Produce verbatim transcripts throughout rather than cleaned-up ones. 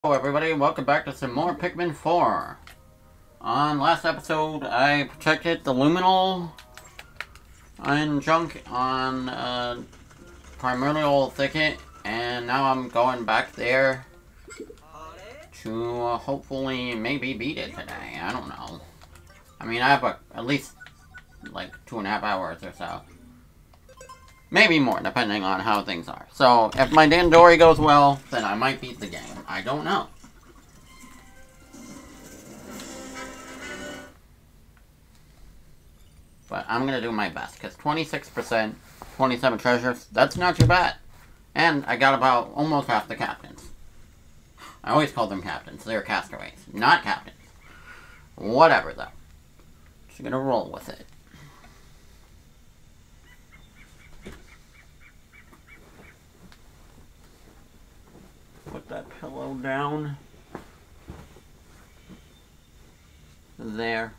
Hello everybody, welcome back to some more Pikmin four. On last episode, I protected the Luminol and junk on uh, Primordial Thicket, and now I'm going back there to uh, hopefully maybe beat it today. I don't know. I mean, I have a, at least like two and a half hours or so. Maybe more, depending on how things are. So, if my Dandori goes well, then I might beat the game. I don't know. But I'm going to do my best, because twenty-six percent, twenty-seven treasures, that's not too bad. And I got about almost half the captains. I always call them captains. They're castaways, not captains. Whatever, though. Just going to roll with it. Put that pillow down. There.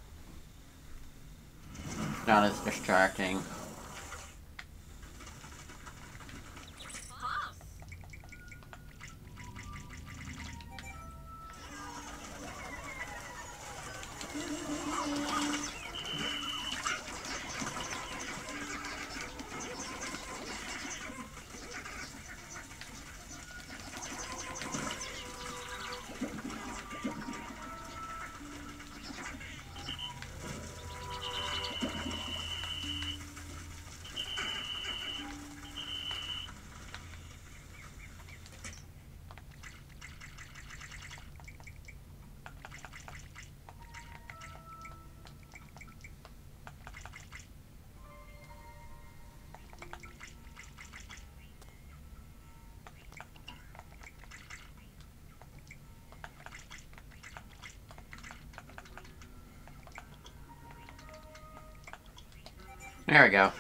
Not as distracting. There we go.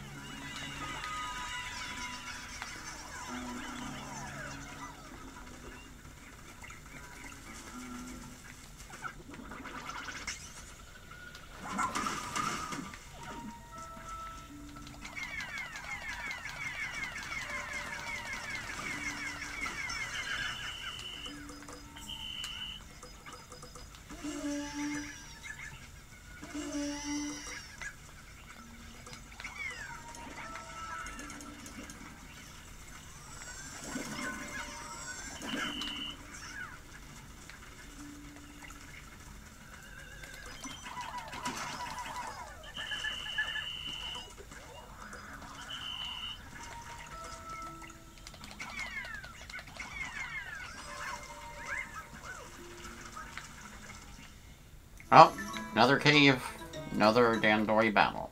Oh, another cave, another Dandori battle.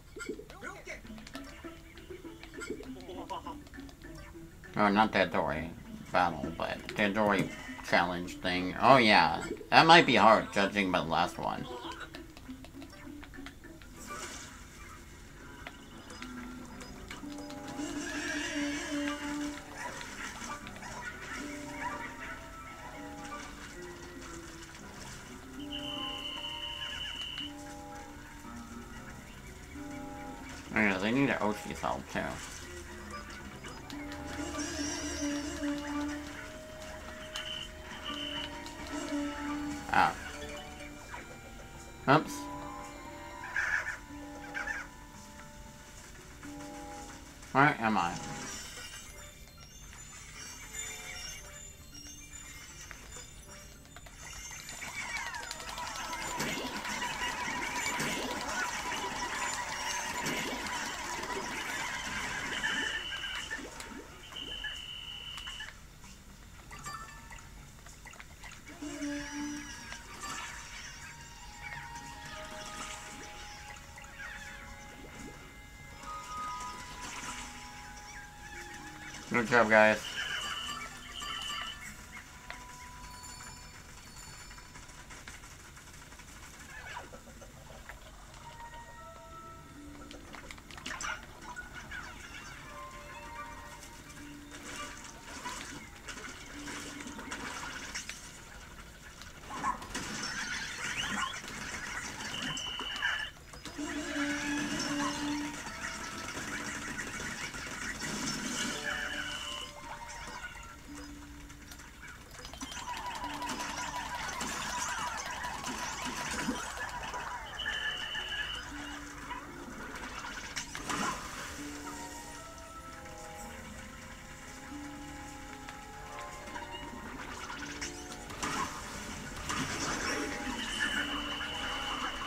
Oh, not Dandori battle, but Dandori challenge thing. Oh yeah, that might be hard, judging by the last one. Oh yeah, they need an Ochi's help too. Ah. Oops. Where am I? Good job, guys.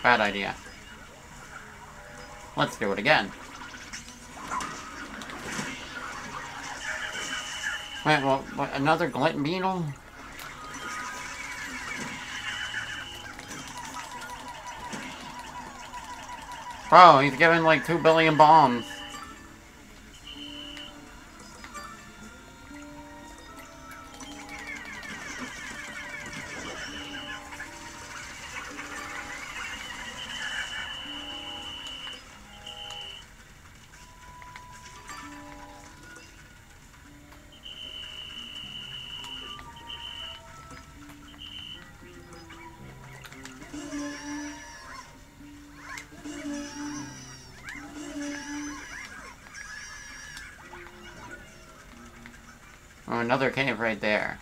Bad idea. Let's do it again. Wait, what, what, another glint beetle? Bro, he's giving like two billion bombs. Oh, another cave right there.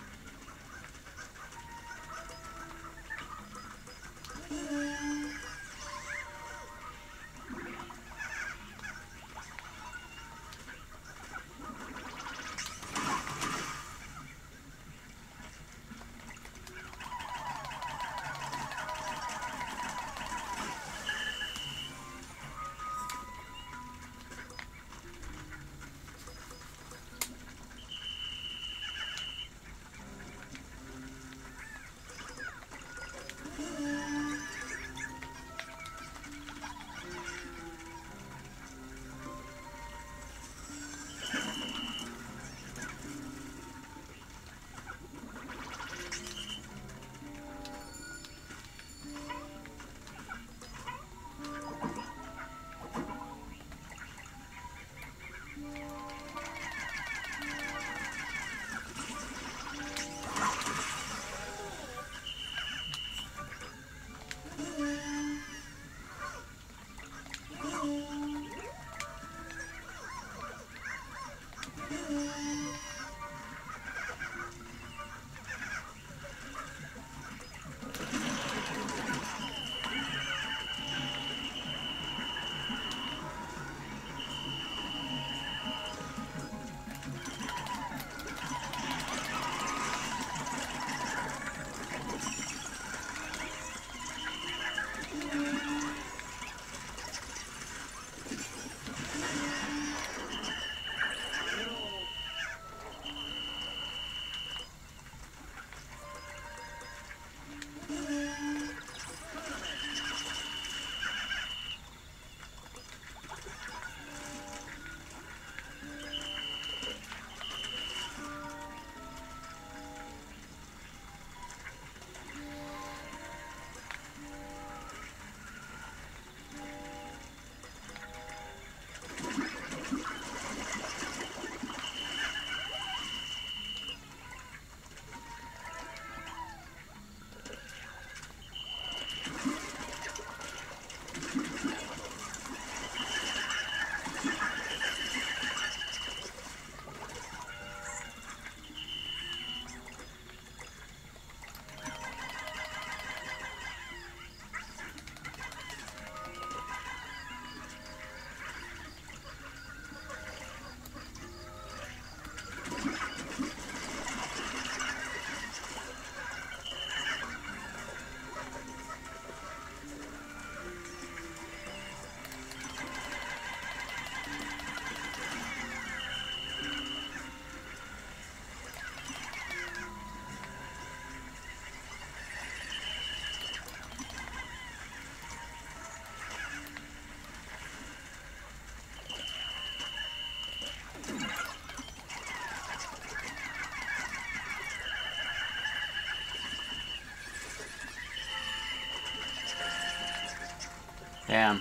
Damn.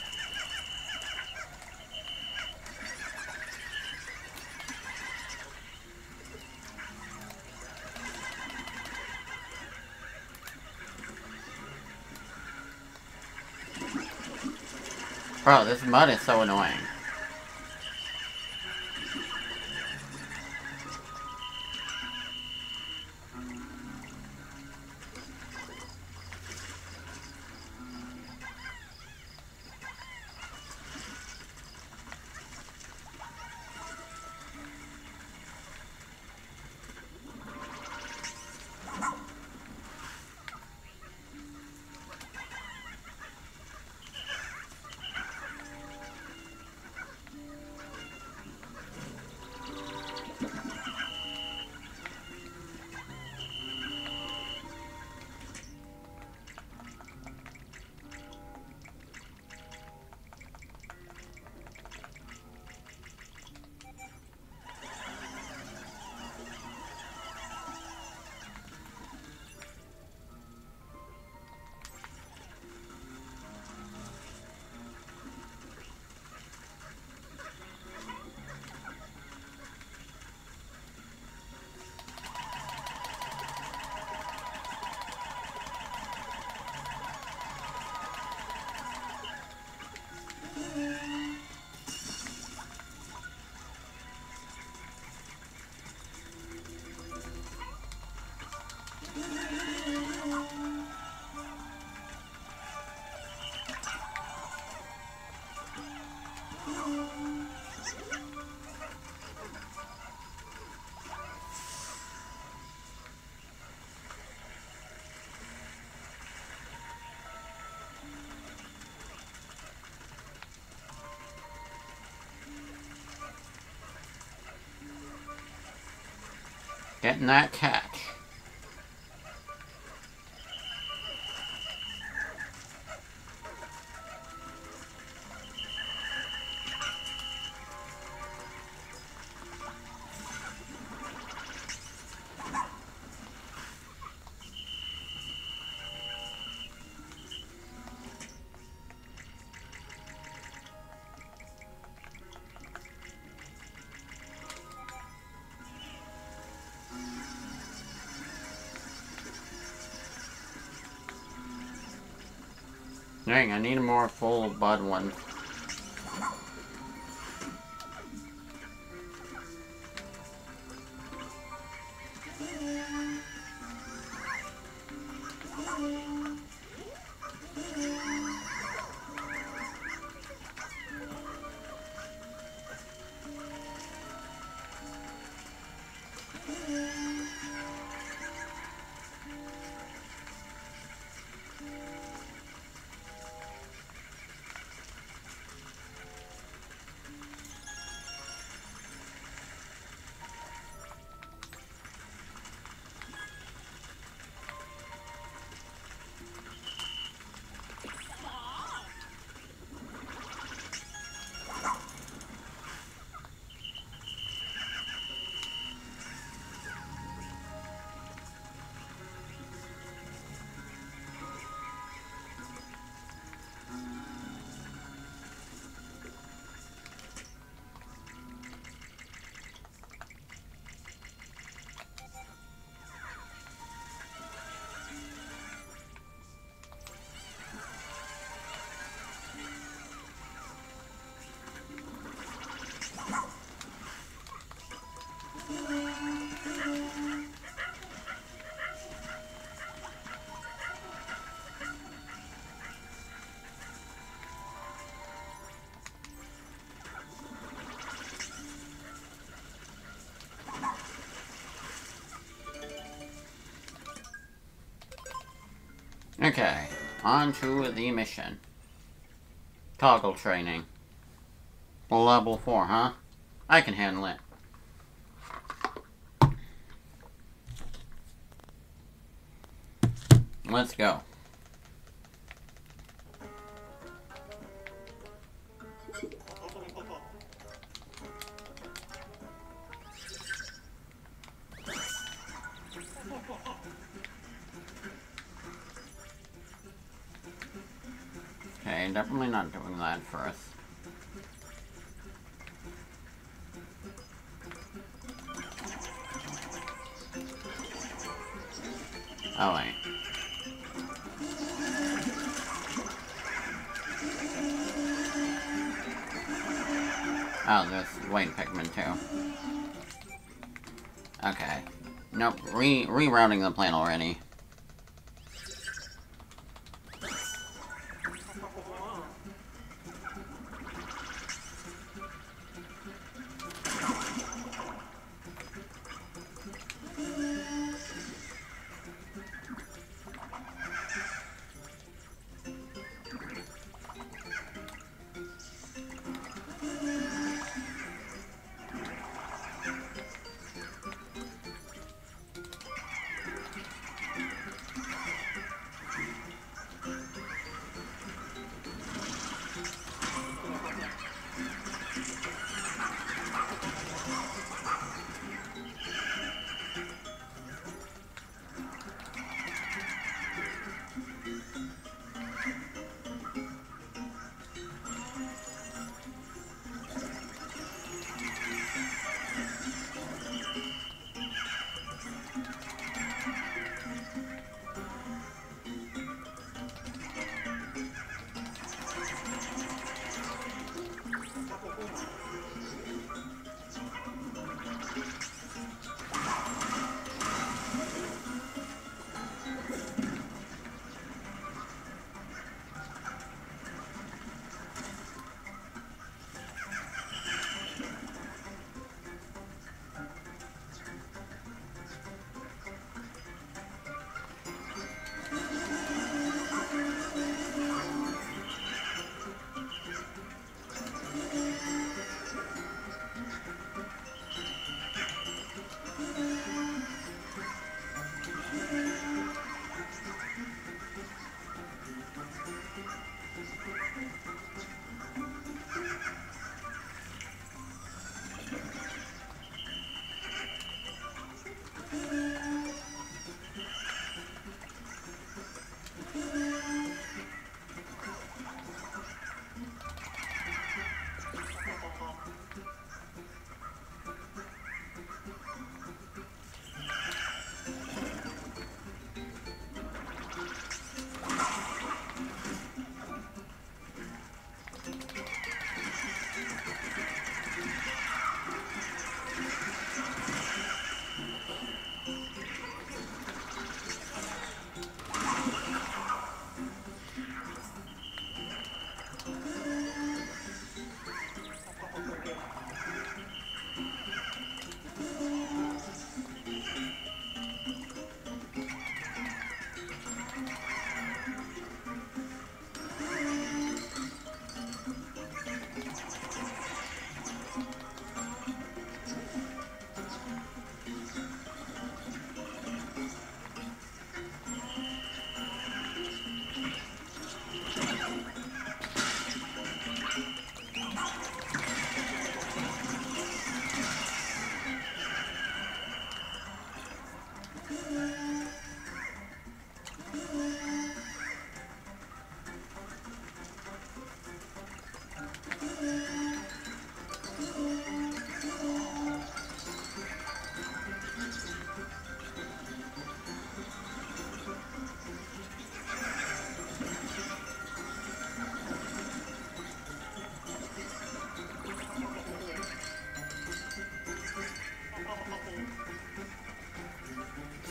Bro, this mud is so annoying. Getting that catch. Dang, I need a more full bud one. Okay, on to the mission. Toggle training. Level four, huh? I can handle it. Let's go. Okay, definitely not doing that first. Oh wait. Oh, there's Wayne Pikmin too. Okay. Nope, re rerouting the plan already.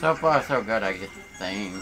So far, so good, I guess, think.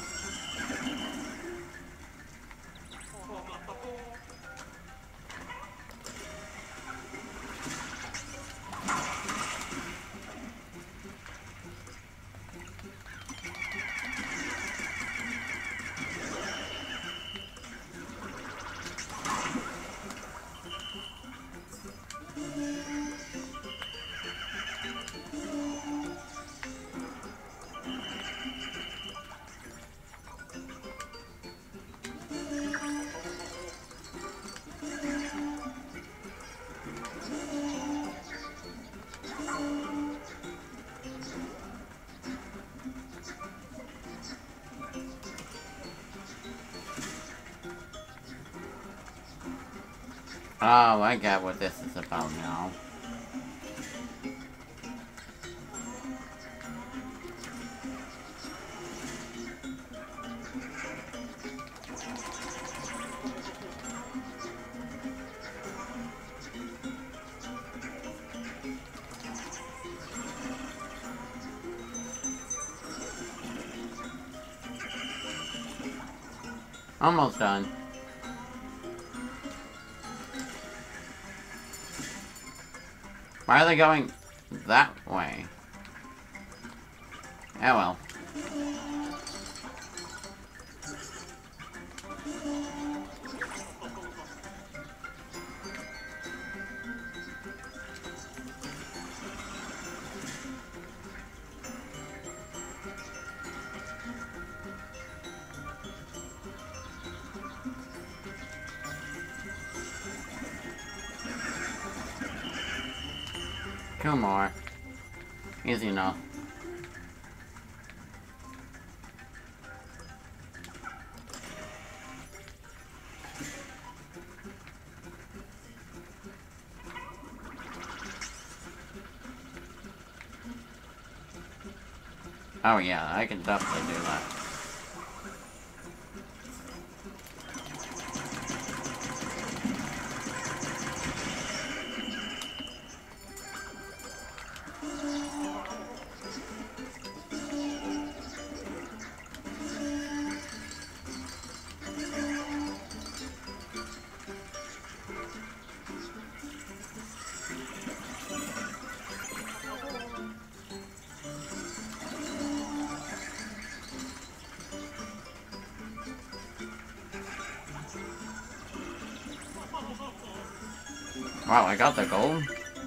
Oh, I get what this is about now. Almost done. Why are they going that way? Oh well. Two more. Easy enough. Oh yeah, I can definitely do that. Wow, I got the gold?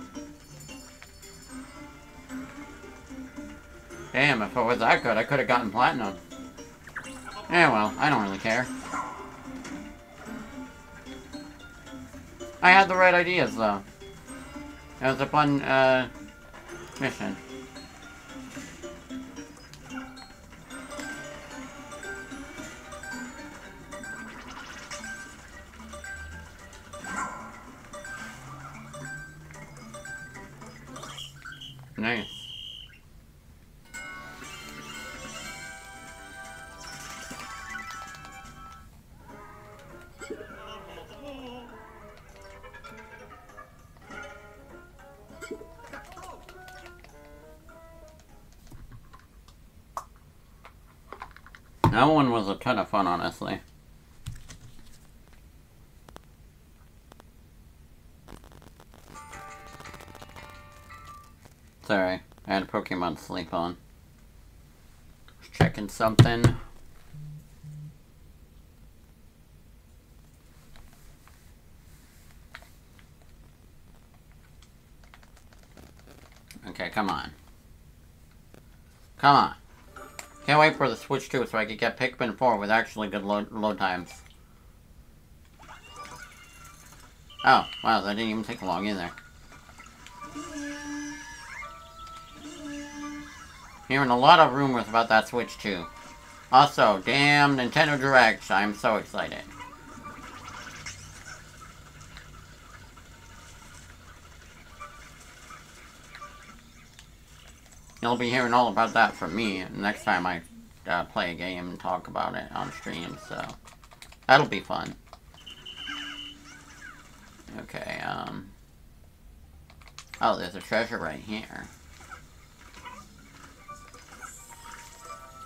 Damn, if it was that good, I could have gotten platinum. Yeah, well, I don't really care. I had the right ideas, though. It was a fun, uh, mission. Nice. That one was a ton of fun, honestly. Sorry, I had Pokemon Sleep on. Just checking something. Okay, come on. Come on. Can't wait for the Switch two so I can get Pikmin four with actually good load, load times. Oh, wow, that didn't even take long either. Hearing a lot of rumors about that Switch two. Also, damn Nintendo Direct, I'm so excited. You'll be hearing all about that from me next time I uh, play a game and talk about it on stream, so that'll be fun. Okay, um... oh, there's a treasure right here.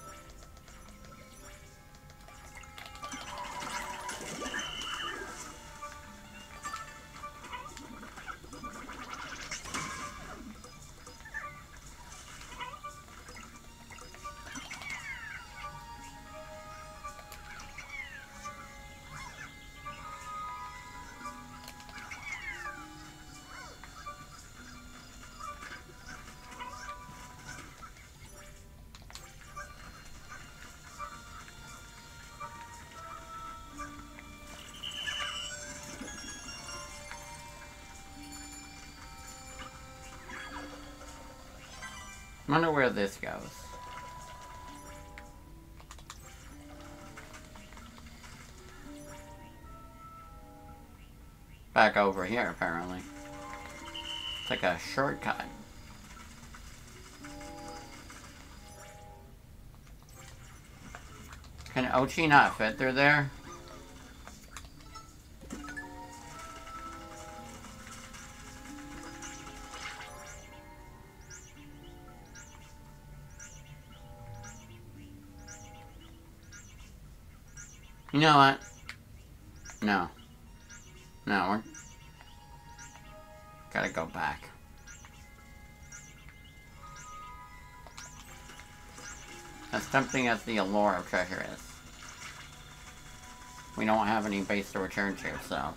Wonder where this goes. Back over here, apparently. It's like a shortcut. Can Oatchi not fit through there? You know what? No. No, we're... Gotta go back. As tempting as the allure of treasure is, we don't have any base to return to, so...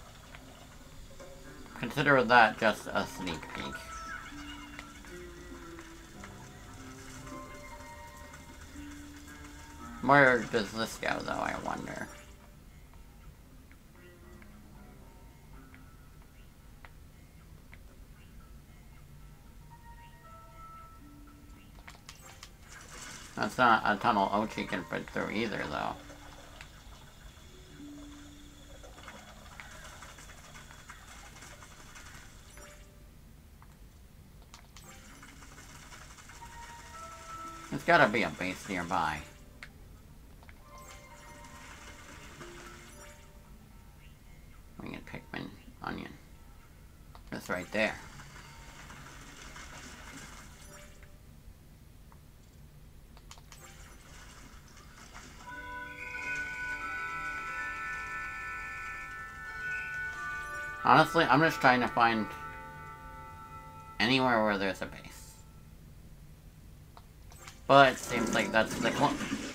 Consider that just a sneak peek. Where does this go, though, I wonder? That's not a tunnel Oatchi can fit through either, though. There's gotta be a base nearby. Winged Pikmin onion. That's right there. Honestly, I'm just trying to find anywhere where there's a base. But it seems like that's the cl-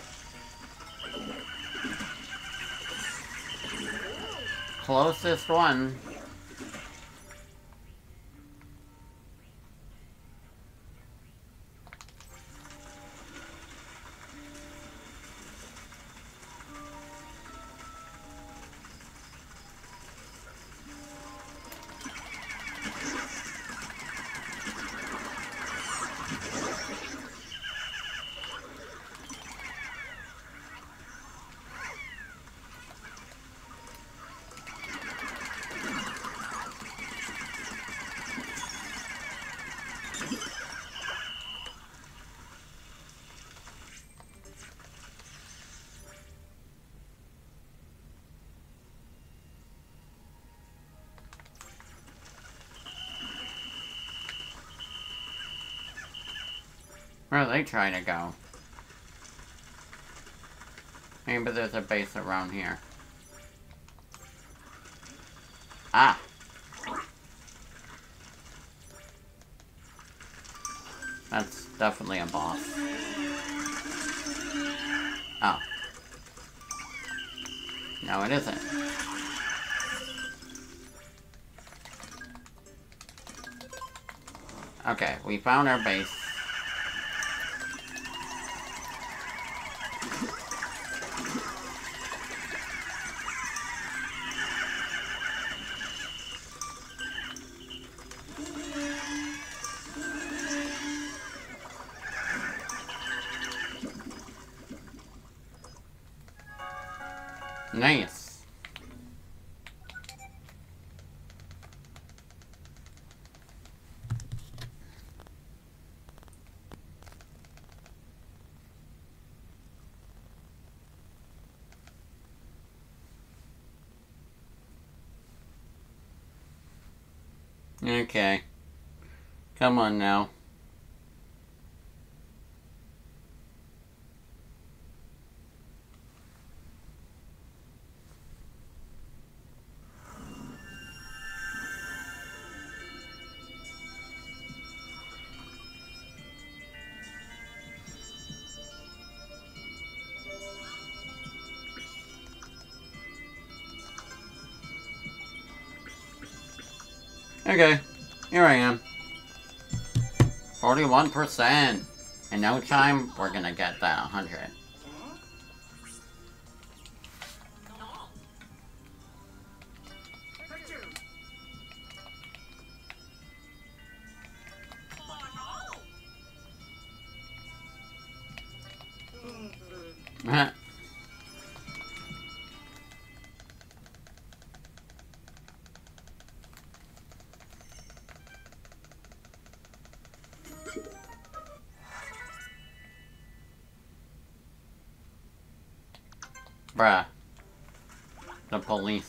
closest one. Where are they trying to go? Maybe there's a base around here. Ah! That's definitely a boss. Oh. No, it isn't. Okay, we found our base. Nice. Okay. Come on now. Okay, here I am. forty-one percent. In no time, we're gonna get that one hundred. Bruh. The police.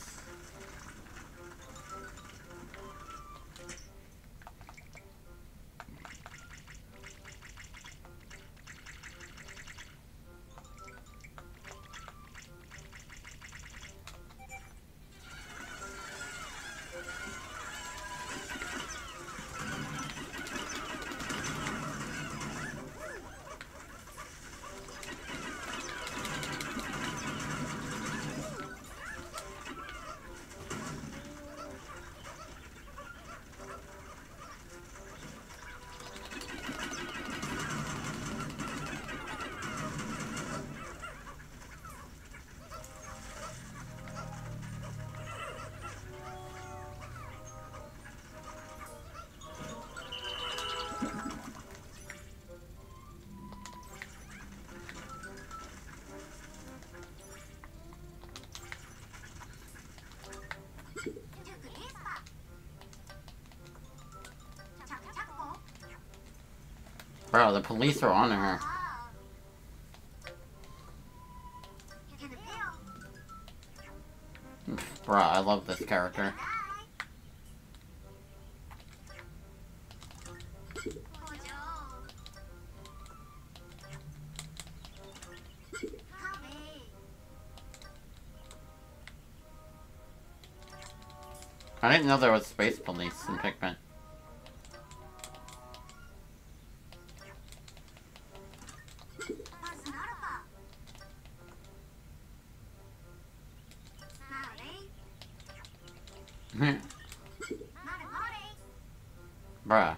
Bro, the police are on her. Bro, I love this character. I didn't know there was space police in Pikmin. Bruh.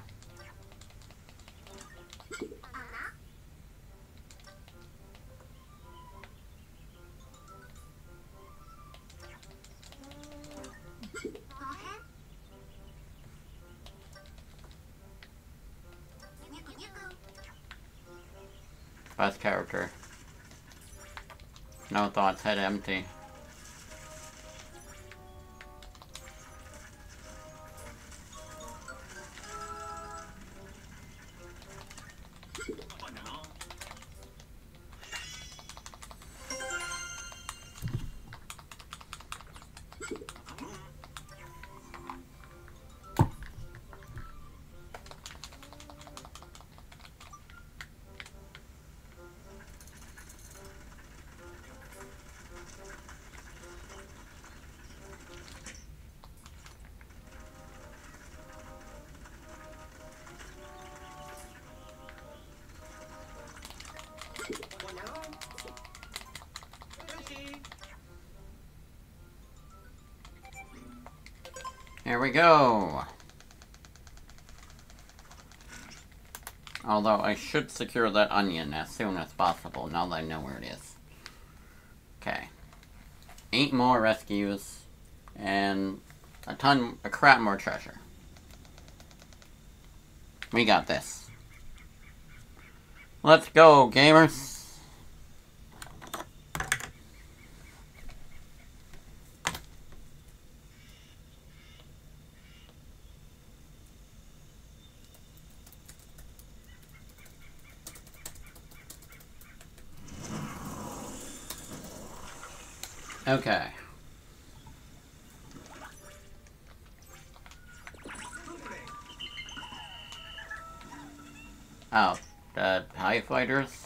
Best character. No thoughts, head empty. Here we go! Although I should secure that onion as soon as possible, now that I know where it is. Okay. Eight more rescues, and a ton, a crap more treasure. We got this. Let's go, gamers! Okay. Oh, the TIE fighters?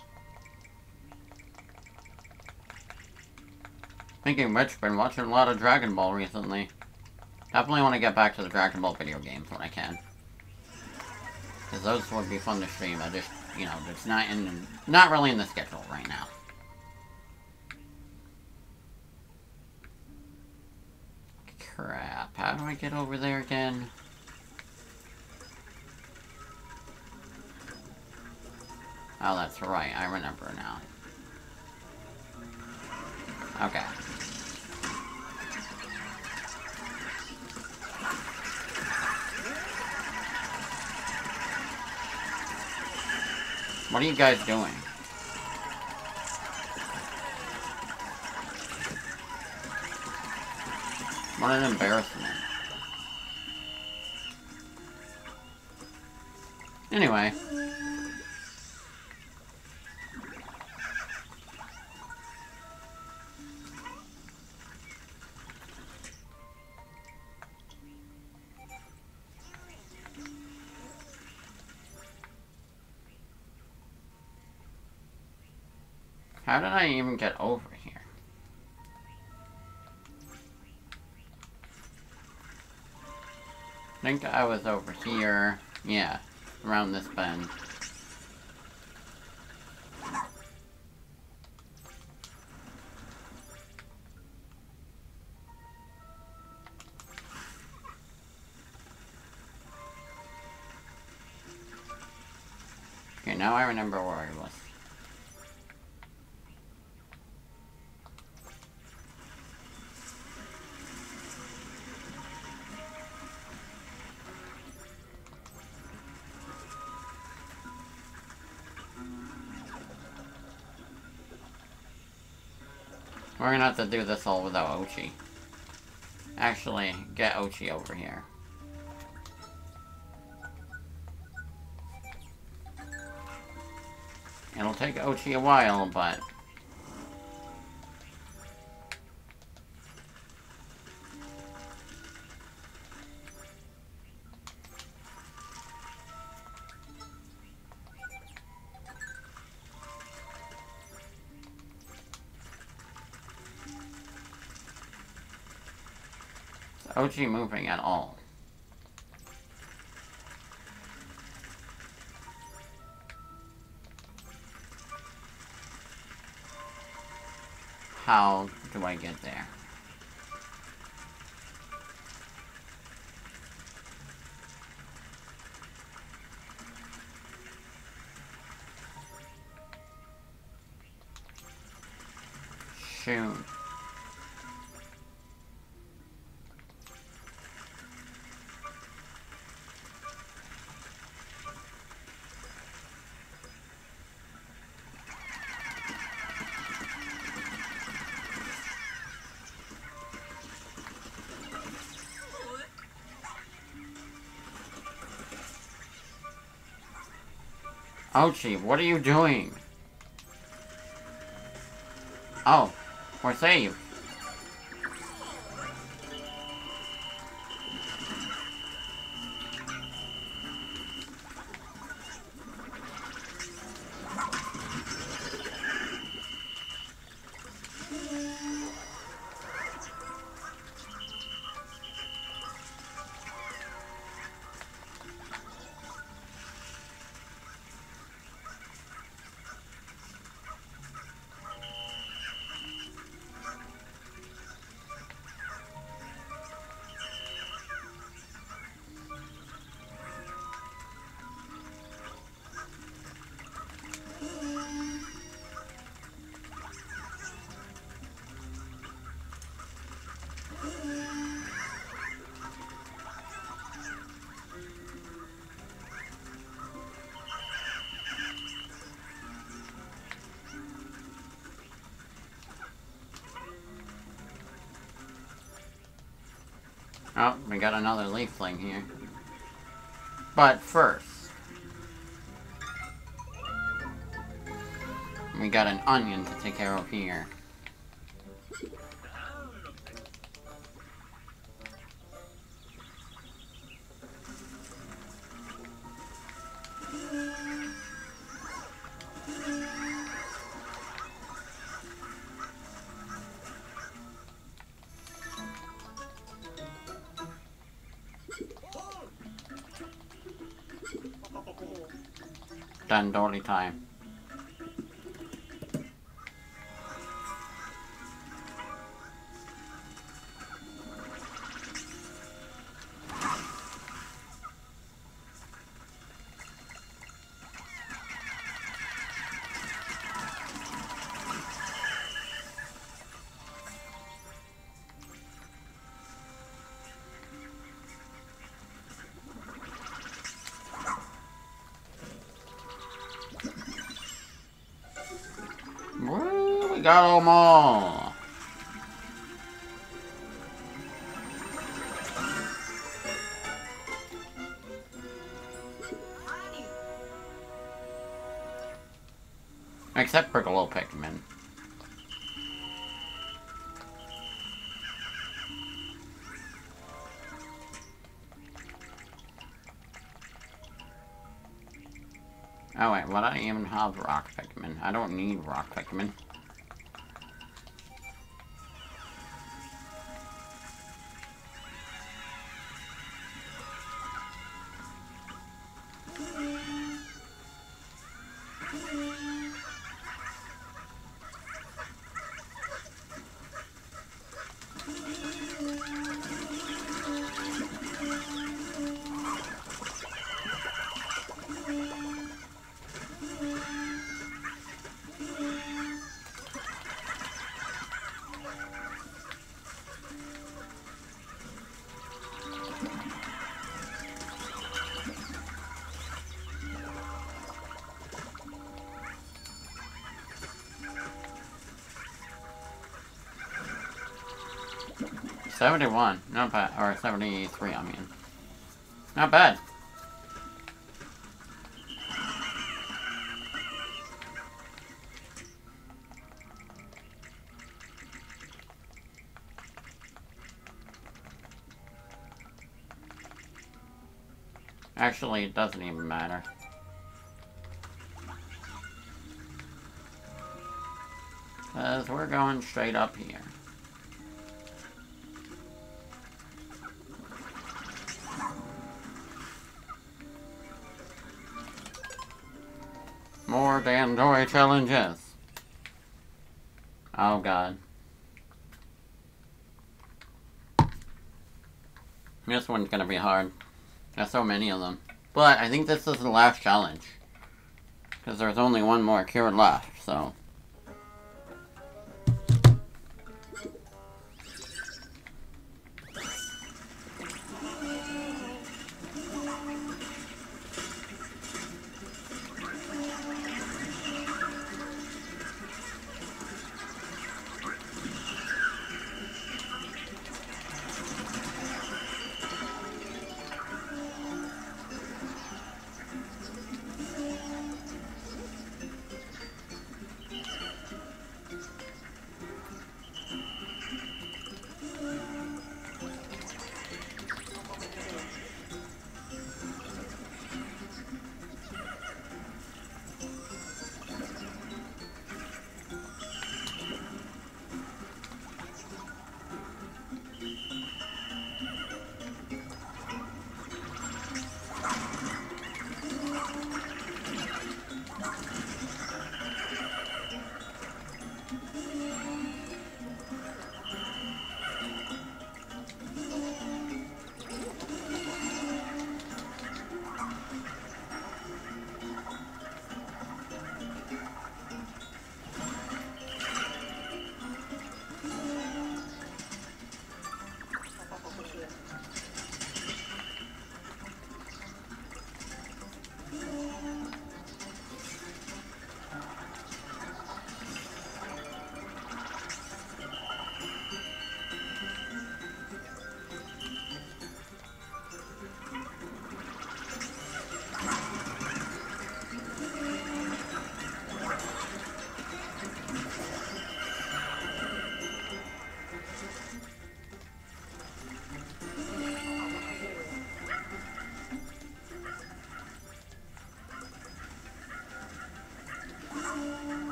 Thinking Rich, been watching a lot of Dragon Ball recently. Definitely want to get back to the Dragon Ball video games when I can. Because those would be fun to stream. I just, you know, it's not in, not really in the schedule right now. Crap, how do I get over there again? Oh, that's right, I remember now. Okay. What are you guys doing? What an embarrassment. Anyway. How did I even get over here? I think I was over here. Yeah, around this bend. Okay, now I remember where I was. We're gonna have to do this all without Oatchi. Actually, get Oatchi over here. It'll take Oatchi a while, but... Is Oatchi moving at all? How do I get there? Shoot. Oatchi, what are you doing? Oh, we're saved. Oh, we got another leafling here. But first, we got an onion to take care of here. Done dirty time. Woo, we got them all. Except for the little Pikmin. Oh wait, would I even have rock Pikmin? I don't need rock Pikmin. seventy-one, not bad, or seventy-three, I mean. Not bad. Actually, it doesn't even matter. Because we're going straight up here. More damn toy challenges. Oh god. This one's gonna be hard. There's so many of them. But I think this is the last challenge. Because there's only one more cure left, so...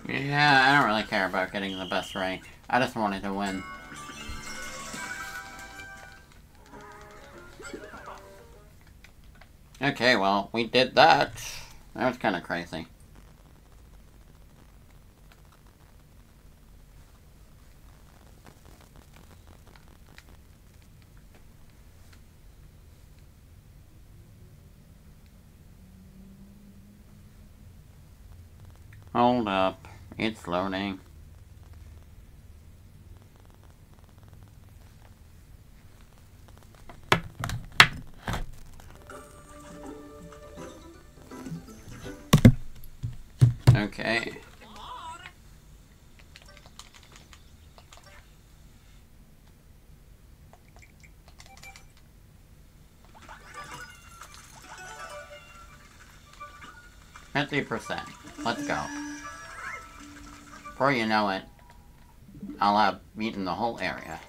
Yeah, I don't really care about getting the best rank. I just wanted to win. Okay, well, we did that. That was kind of crazy. Hold up. It's loading. Okay. fifty percent. Let's go. Before you know it, I'll have beaten the whole area.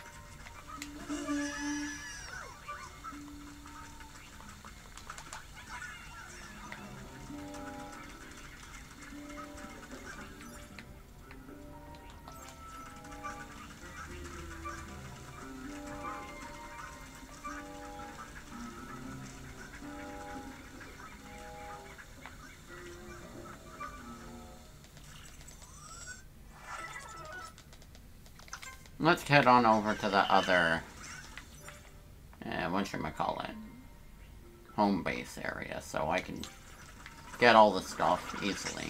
Let's head on over to the other, uh, what should I call it? Home base area, so I can get all the stuff easily.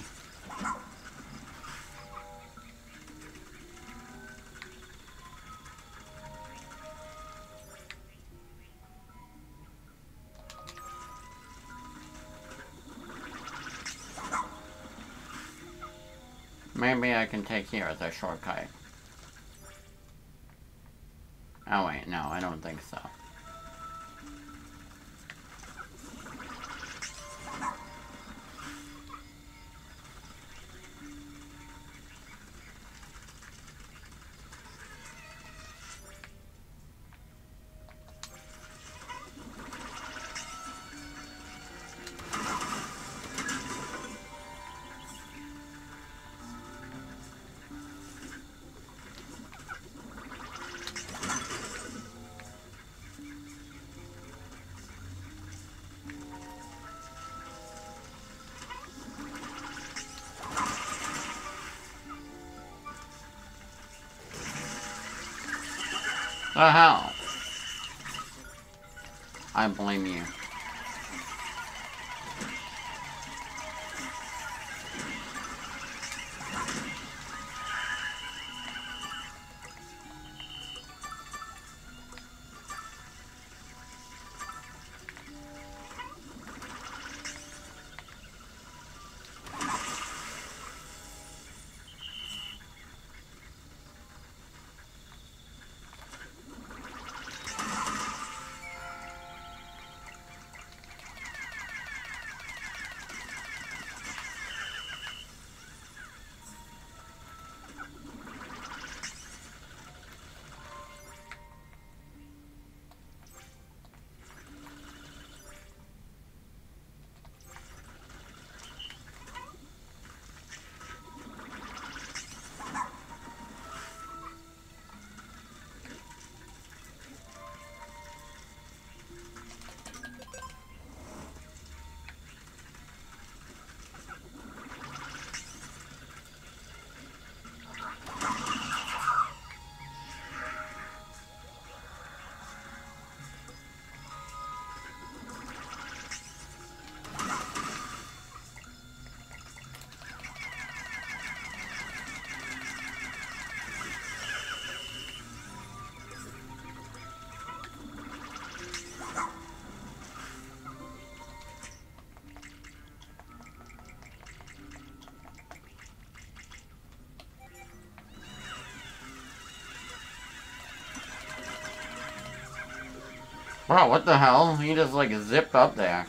Maybe I can take here as a shortcut. Oh wait, no, I don't think so. The hell? I blame you. Bro, what the hell? He just like zipped up there.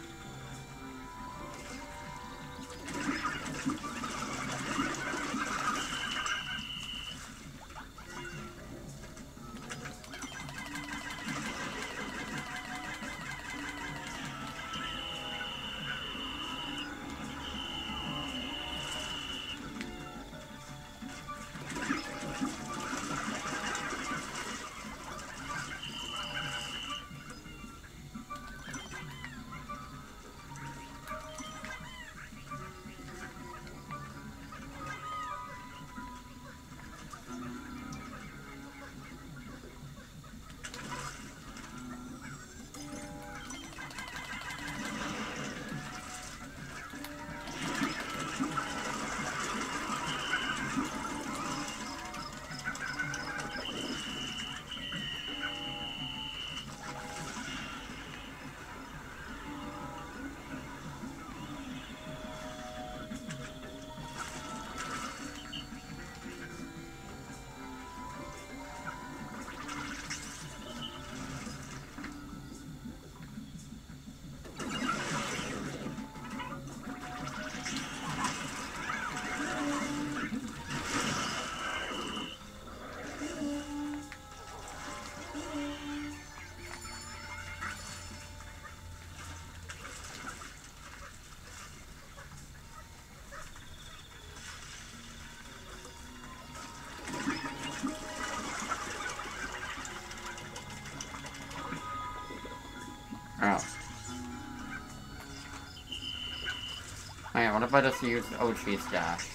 what if I just use Ochi's dash?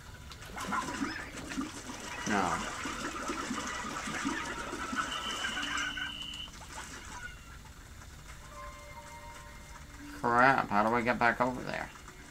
No. Crap, how do I get back over there?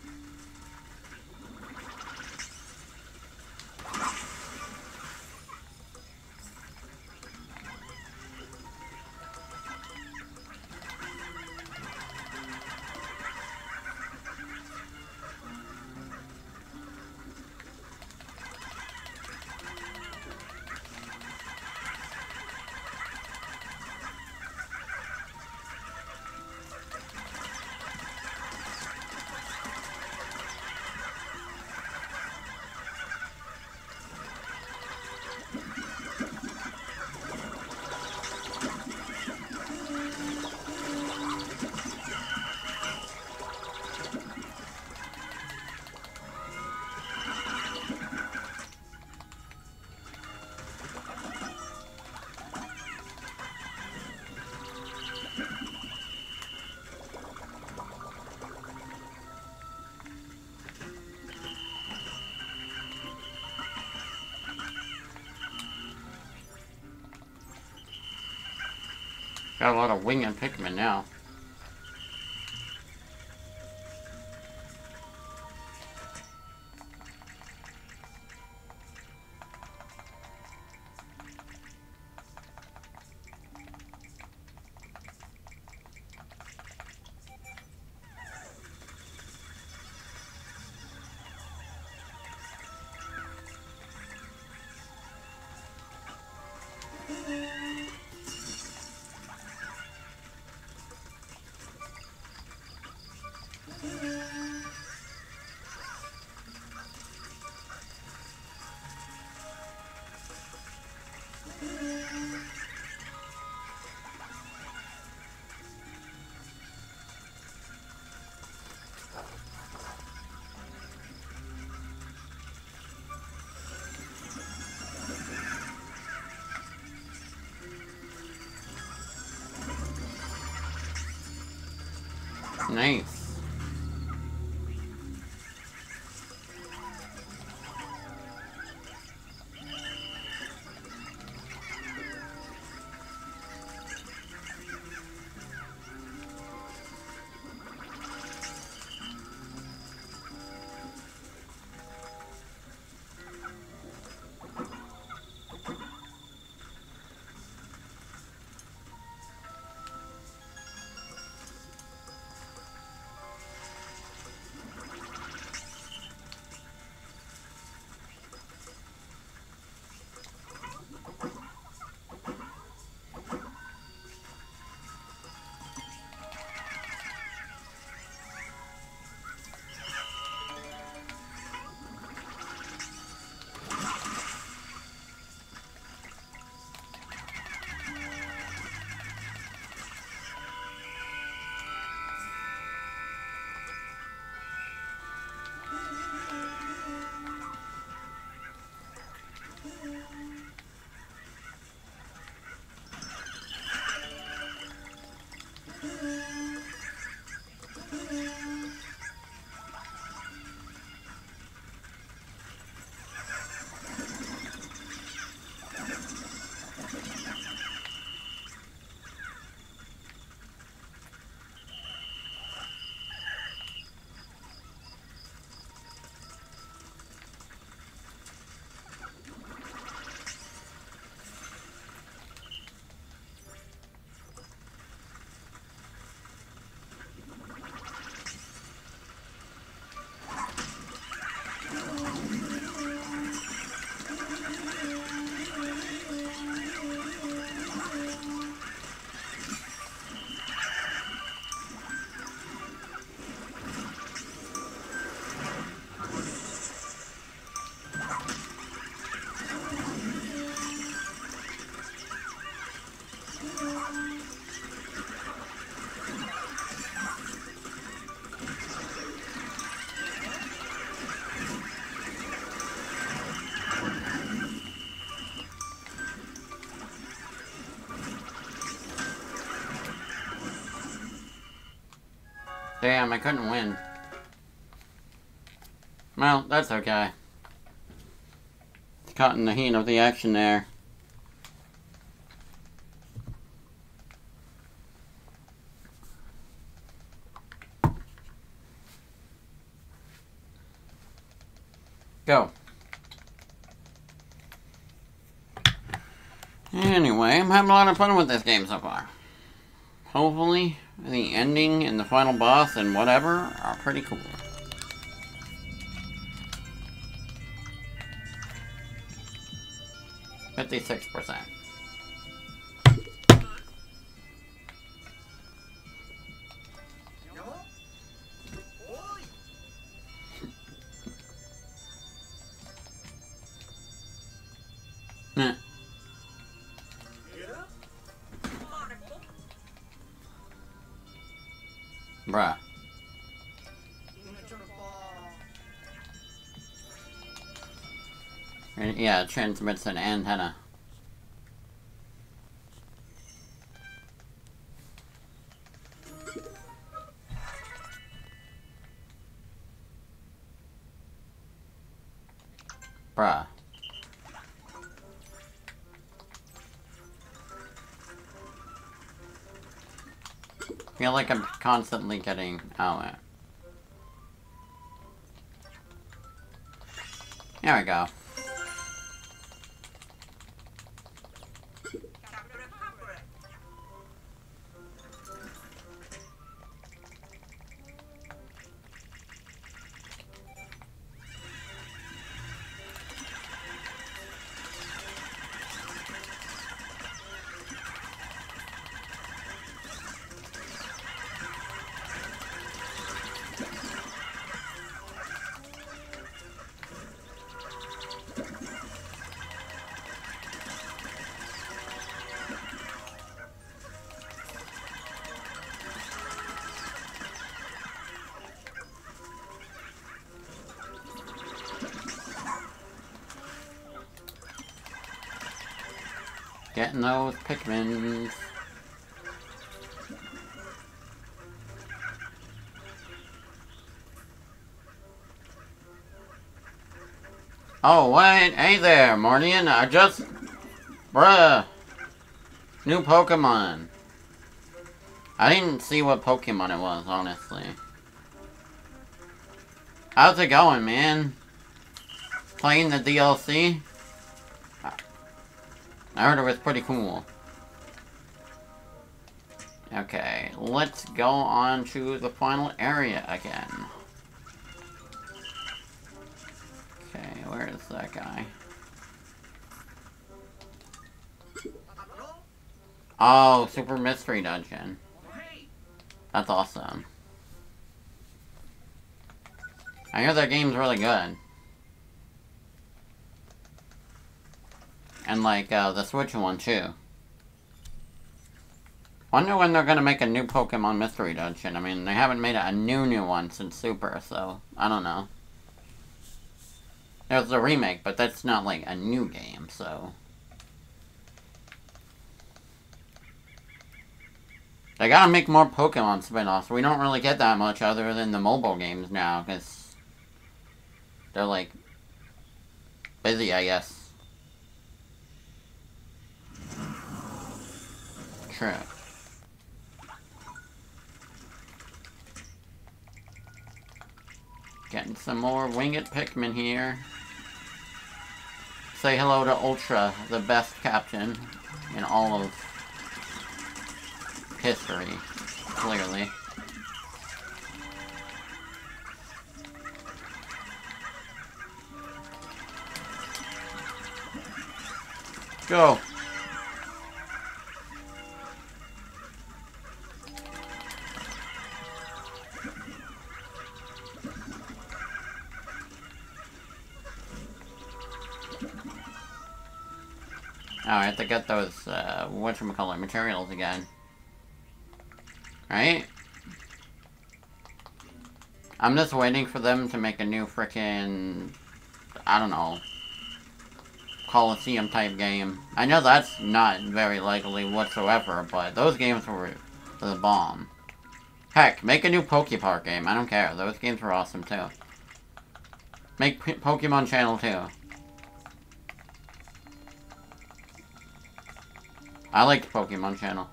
Got a lot of winged Pikmin now. Nice. Damn, I couldn't win. Well, that's okay. It's caught in the heat of the action there. Go. Anyway, I'm having a lot of fun with this game so far. Hopefully, the ending and the final boss and whatever are pretty cool. fifty-six percent. Nah. Bruh. Yeah, it transmits an antenna. Bruh. I feel like I'm constantly getting out. Oh, there we go. Getting those Pikmins. Oh, wait. Hey there, Mornian. I just... Bruh. New Pokemon. I didn't see what Pokemon it was, honestly. How's it going, man? Playing the D L C? I heard it was pretty cool. Okay, let's go on to the final area again. Okay, where is that guy? Oh, Super Mystery Dungeon. That's awesome. I hear that game's really good. And like, uh, the Switch one, too. Wonder when they're gonna make a new Pokemon Mystery Dungeon. I mean, they haven't made a new new one since Super, so I don't know. There's a remake, but that's not like a new game, so... They gotta make more Pokemon spin-offs. We don't really get that much other than the mobile games now, because... they're like... busy, I guess. True. Getting some more winged Pikmin here. Say hello to Ultra, the best captain in all of history, clearly. Go! Oh, I have to get those, uh, whatchamacallit, materials again. Right? I'm just waiting for them to make a new frickin', I don't know, Coliseum type game. I know that's not very likely whatsoever, but those games were the bomb. Heck, make a new Pokepark game, I don't care. Those games were awesome too. Make P Pokemon Channel too. I liked Pokemon Channel.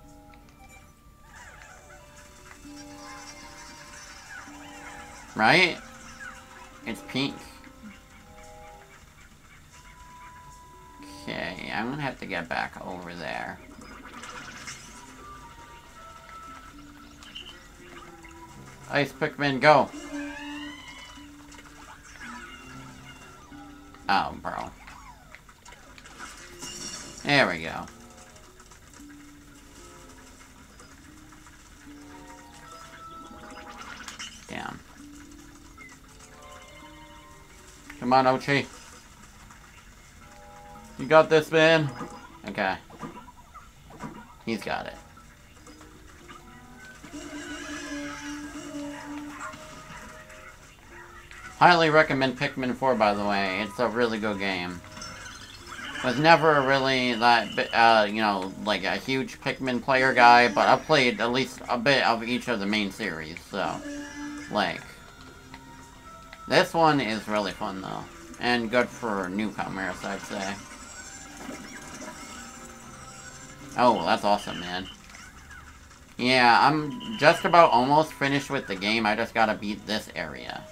Right? It's pink. Okay, I'm gonna have to get back over there. Ice Pikmin, go! Oh, bro. There we go. Damn. Come on, Ochi. You got this, man? Okay. He's got it. Highly recommend Pikmin four, by the way. It's a really good game. Was never really that, uh, you know, like a huge Pikmin player guy, but I played at least a bit of each of the main series, so, like, this one is really fun, though, and good for newcomers, I'd say. Oh, that's awesome, man. Yeah, I'm just about almost finished with the game. I just gotta beat this area.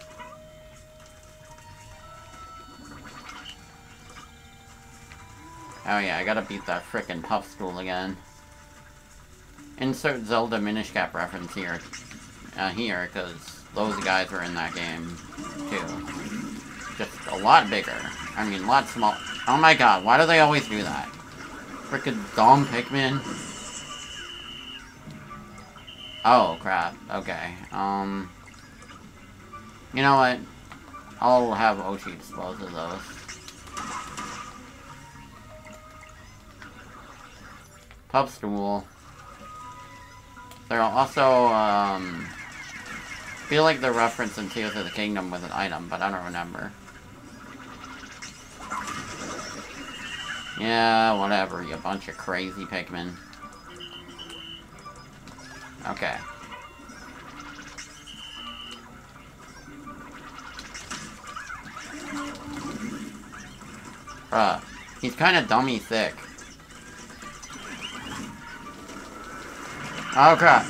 Oh yeah, I gotta beat that frickin' Puffstool again. Insert Zelda Minish Cap reference here, uh, here, because those guys were in that game, too. Just a lot bigger. I mean, a lot small. Oh my god, why do they always do that? Frickin' dumb Pikmin. Oh, crap. Okay. Um... You know what? I'll have Ochi dispose of those. Puffstool. They're also, um... feel like they're referencing Tears of the Kingdom with an item, but I don't remember. Yeah, whatever, you bunch of crazy Pikmin. Okay. Bruh, he's kinda dummy thick. Oh crap.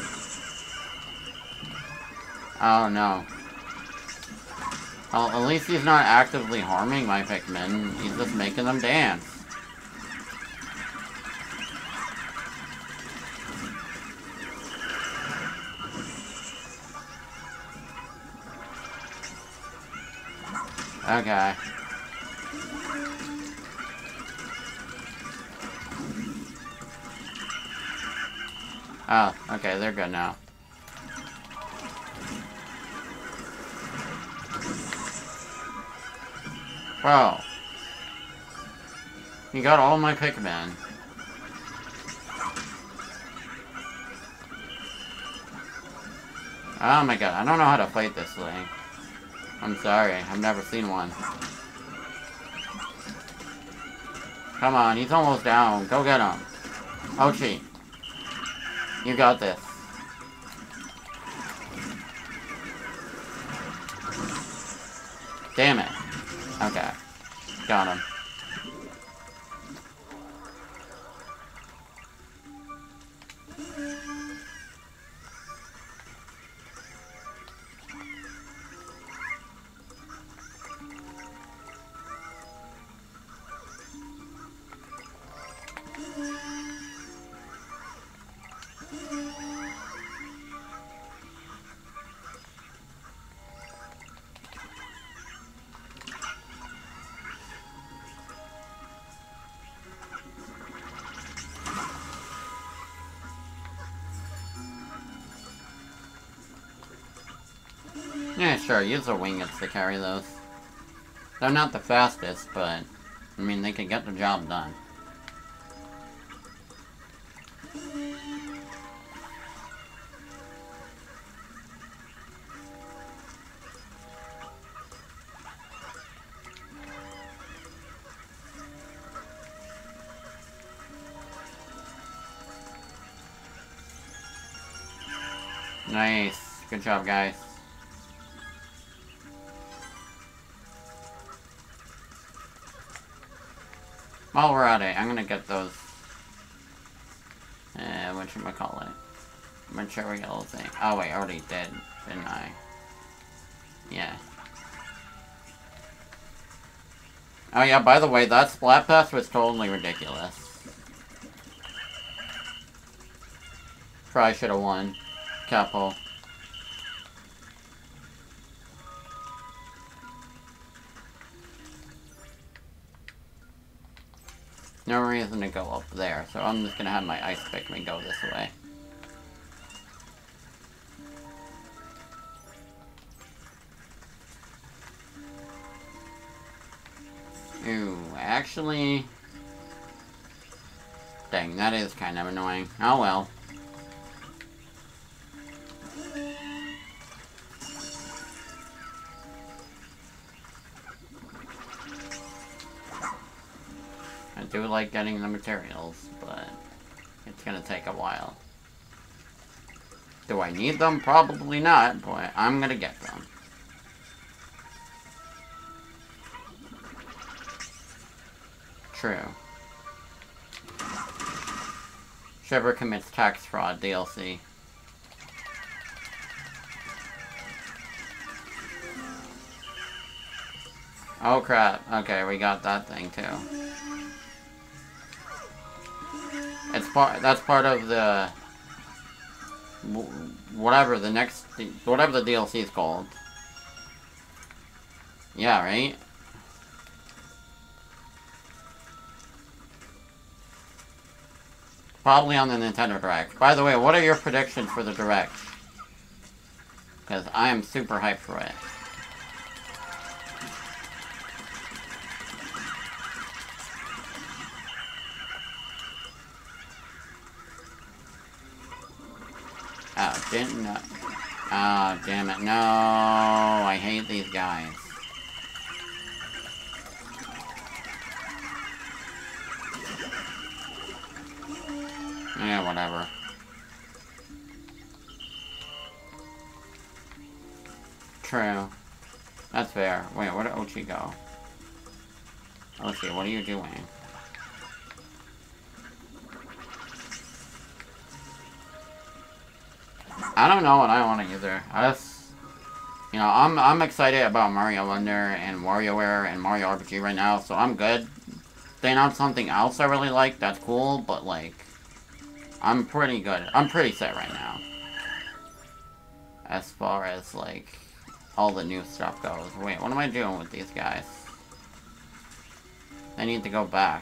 Oh no. Well, at least he's not actively harming my Pikmin, he's just making them dance. Okay. Oh, okay, they're good now. Bro. You got all my Pikmin. Oh my god, I don't know how to fight this thing. I'm sorry, I've never seen one. Come on, he's almost down. Go get him. Ochi. You got this. Damn it. Okay. Got him. Yeah, sure, use the wingets to carry those. They're not the fastest, but, I mean, they can get the job done. Nice. Good job, guys. While we're at it, I'm gonna get those... Uh, whatchamacallit? Material thing. Oh wait, I already did, didn't I? Yeah. Oh yeah, by the way, that Splat Pass was totally ridiculous. Probably should have won. Couple. No reason to go up there, so I'm just gonna have my Ice Pikmin go this way. Ooh, actually... Dang, that is kind of annoying. Oh well. I do like getting the materials, but it's gonna take a while. Do I need them? Probably not, but I'm gonna get them. True. Shiver commits tax fraud D L C. Oh crap. Okay, we got that thing too. It's part. That's part of the whatever the next whatever the D L C is called. Yeah, right. Probably on the Nintendo Direct. By the way, what are your predictions for the Direct? Because I am super hyped for it. Oh, didn't know. Oh, damn it. No, I hate these guys. Yeah, whatever. True. That's fair. Wait, where did Ochi go? Ochi, what are you doing? I don't know what I want either. I just... You know, I'm, I'm excited about Mario Wonder and WarioWare and Mario R P G right now, so I'm good. They announced something else I really like, that's cool, but like... I'm pretty good. I'm pretty set right now. As far as, like, all the new stuff goes. Wait, what am I doing with these guys? They need to go back.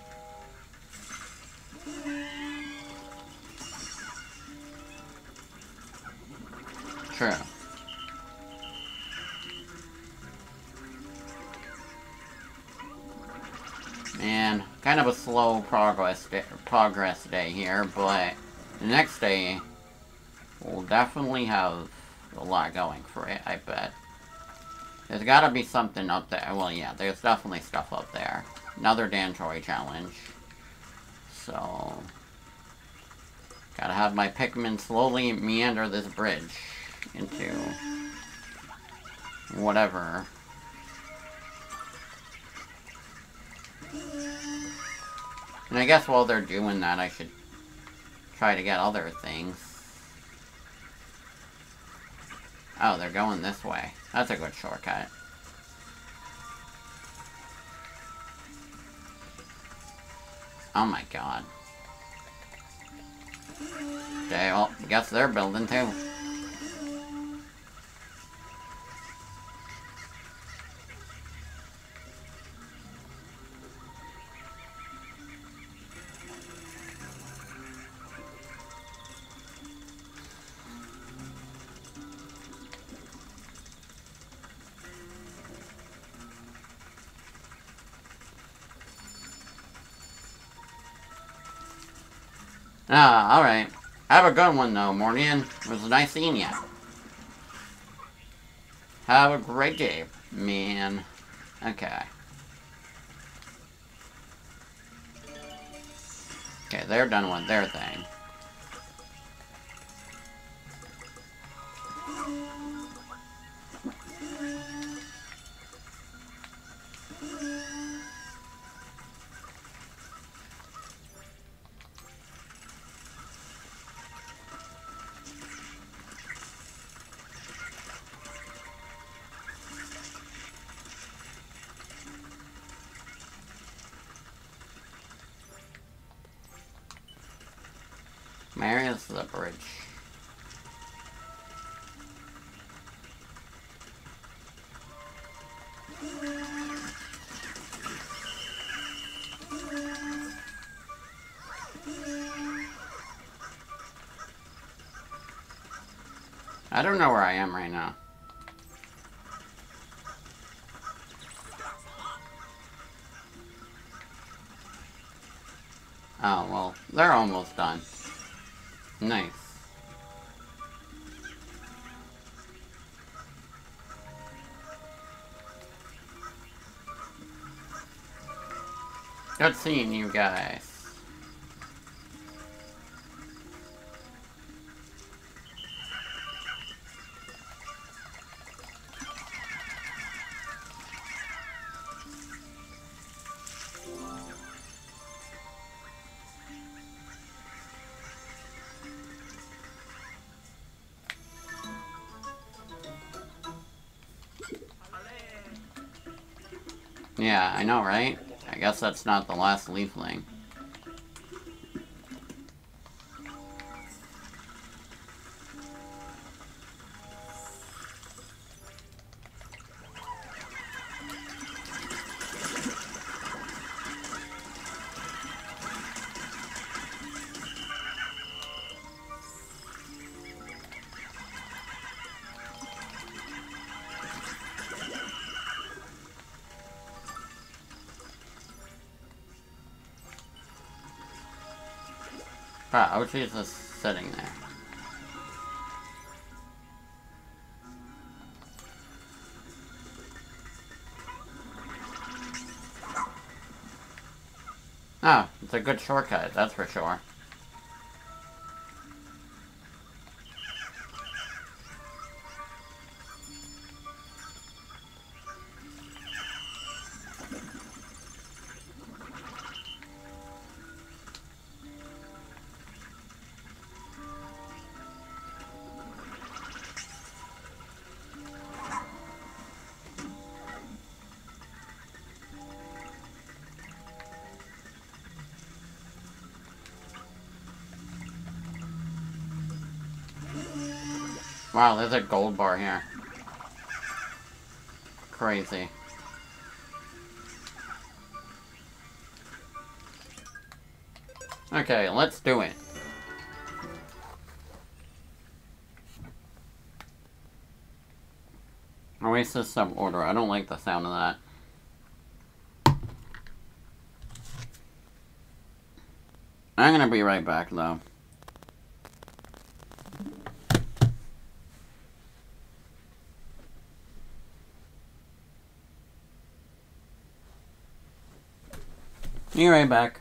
True. Man, kind of a slow progress day, progress day here, but the next day will definitely have a lot going for it, I bet. There's gotta be something up there. Well, yeah, there's definitely stuff up there. Another Dantroy challenge. So... Gotta have my Pikmin slowly meander this bridge into... whatever. And I guess while they're doing that, I should try to get other things. Oh, they're going this way. That's a good shortcut. Oh my god. Okay, well, I guess they're building too. Ah, alright. Have a good one, though, Morgan. It was nice seeing ya. Have a great day, man. Okay. Okay, they're done with their thing. Where is the bridge? I don't know where I am right now. Oh, well, they're almost done. Nice. Good seeing you guys. Yeah, I know, right? I guess that's not the last leafling. Ah, Ochi's just sitting there. Oh, it's a good shortcut, that's for sure. Wow, there's a gold bar here. Crazy. Okay, let's do it. Oasis sub-order. I don't like the sound of that. I'm gonna be right back, though. Be right back.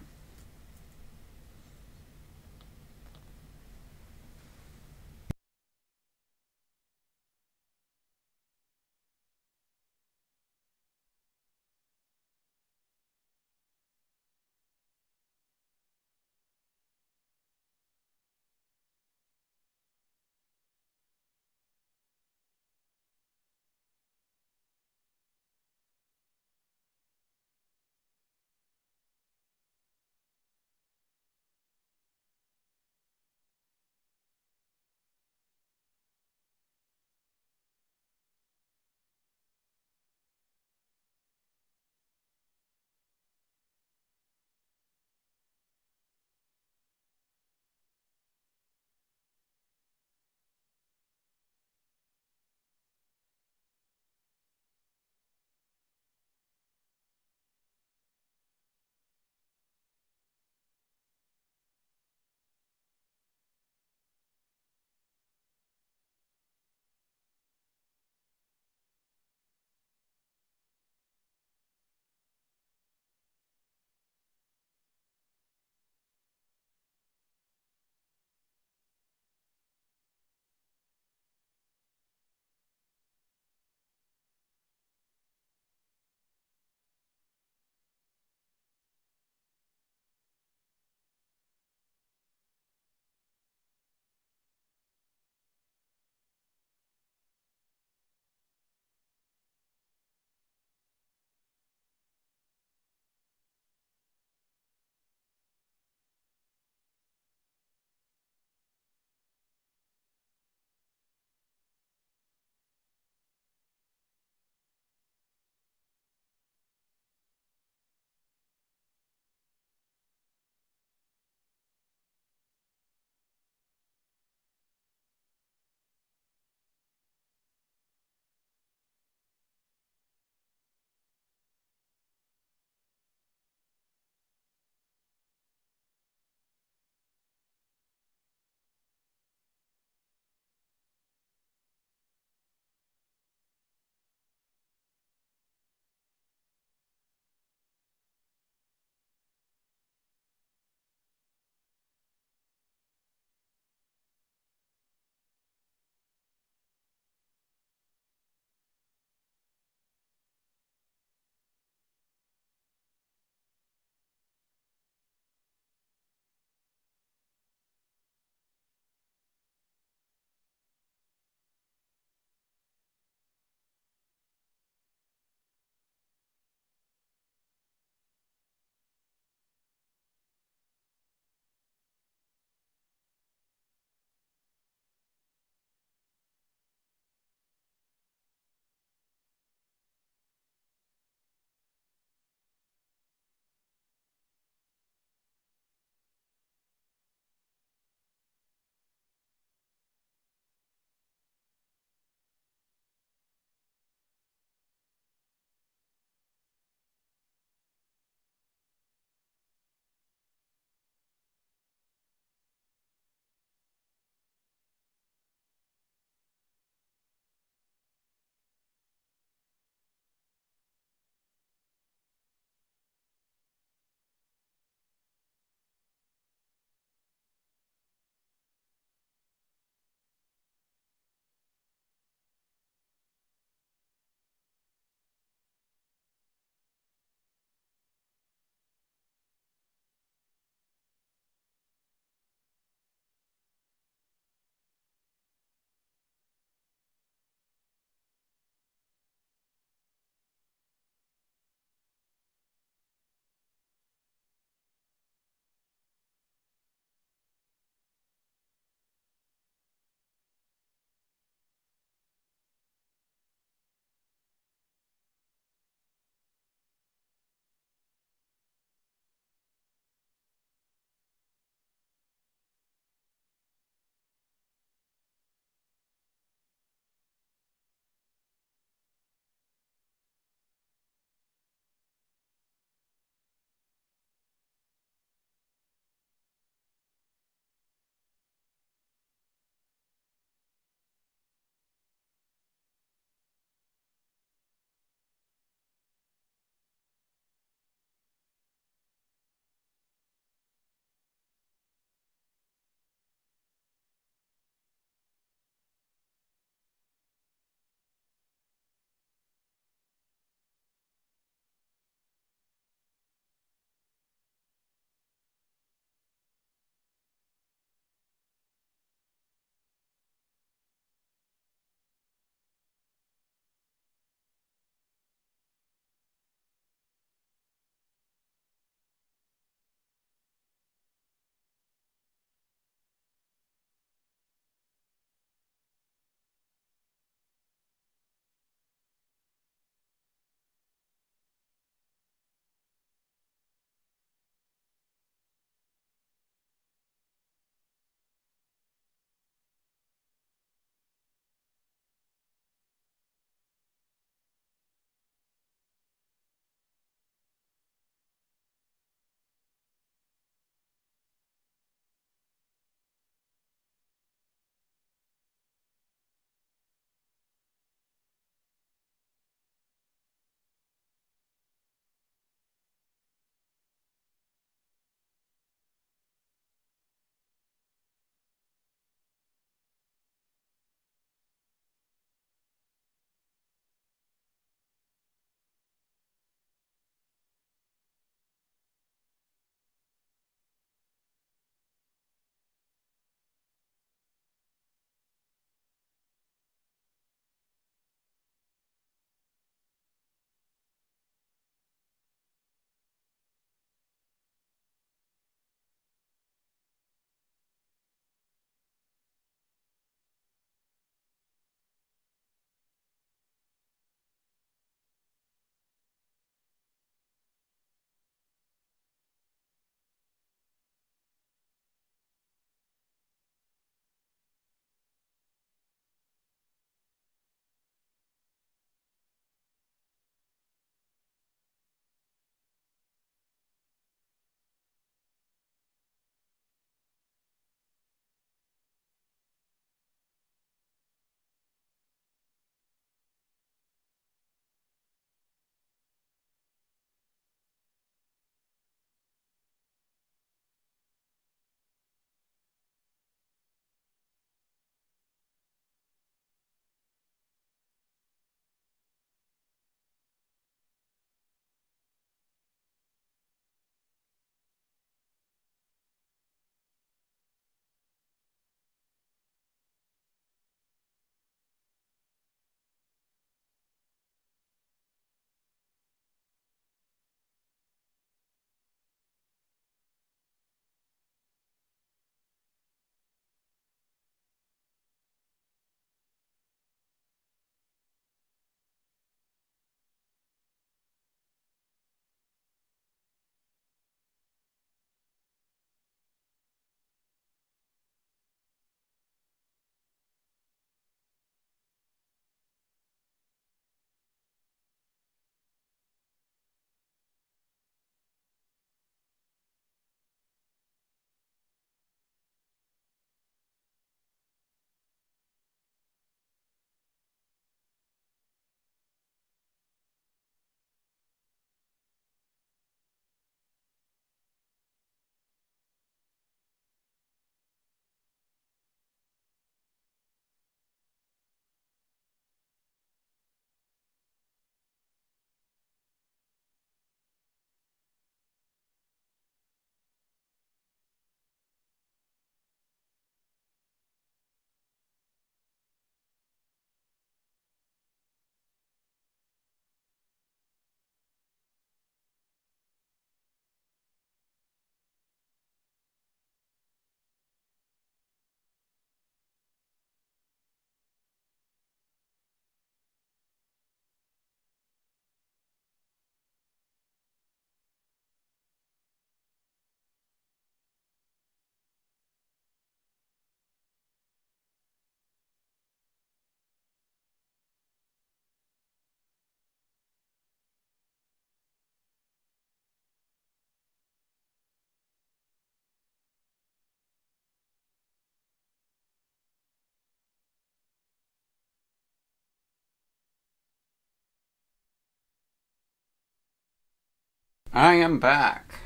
I am back.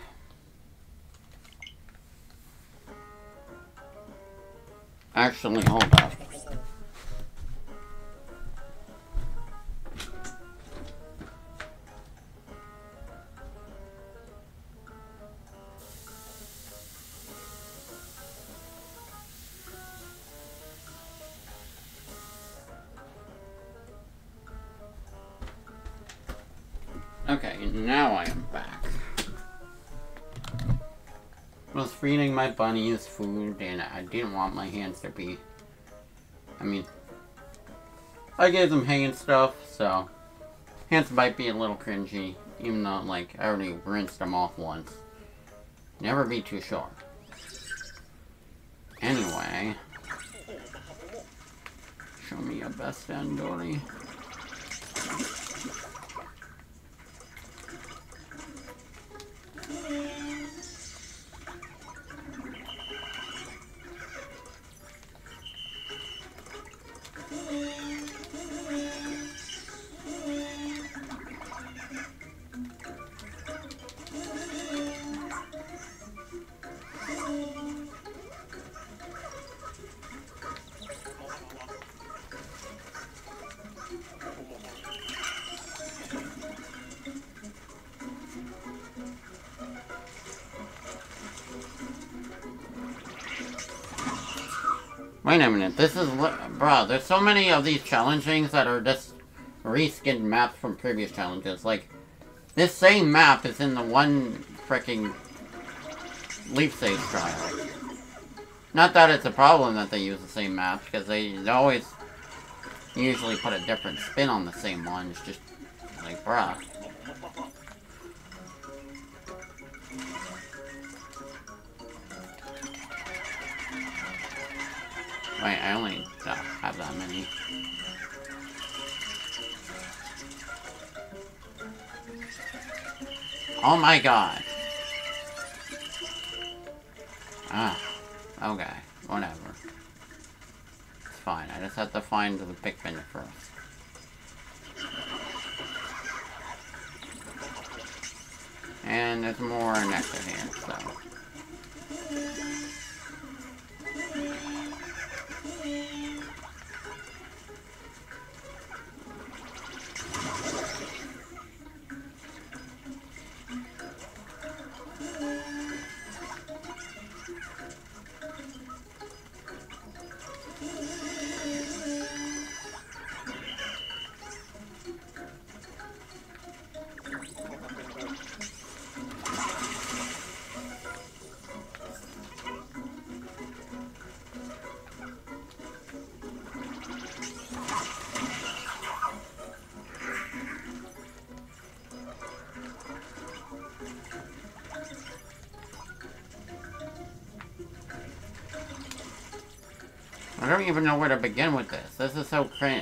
Actually, hold up. Okay, now I am back. I was feeding my bunnies food and I didn't want my hands to be... I mean... I gave them hay and stuff, so... Hands might be a little cringy, even though, like, I already rinsed them off once. Never be too sure. Anyway... Show me your best end, Dory. Wait a minute, this is... Bro, there's so many of these challenge things that are just reskinned maps from previous challenges. Like, this same map is in the one freaking Leaf Stage trial. Not that it's a problem that they use the same map, because they, they always usually put a different spin on the same one. It's just, like, bruh. Wait, I only uh, have that many. Oh my god. Ah, okay, whatever. It's fine, I just have to find the Pikmin first. And there's more nectar here, so... I don't even know where to begin with this. This is so cringe.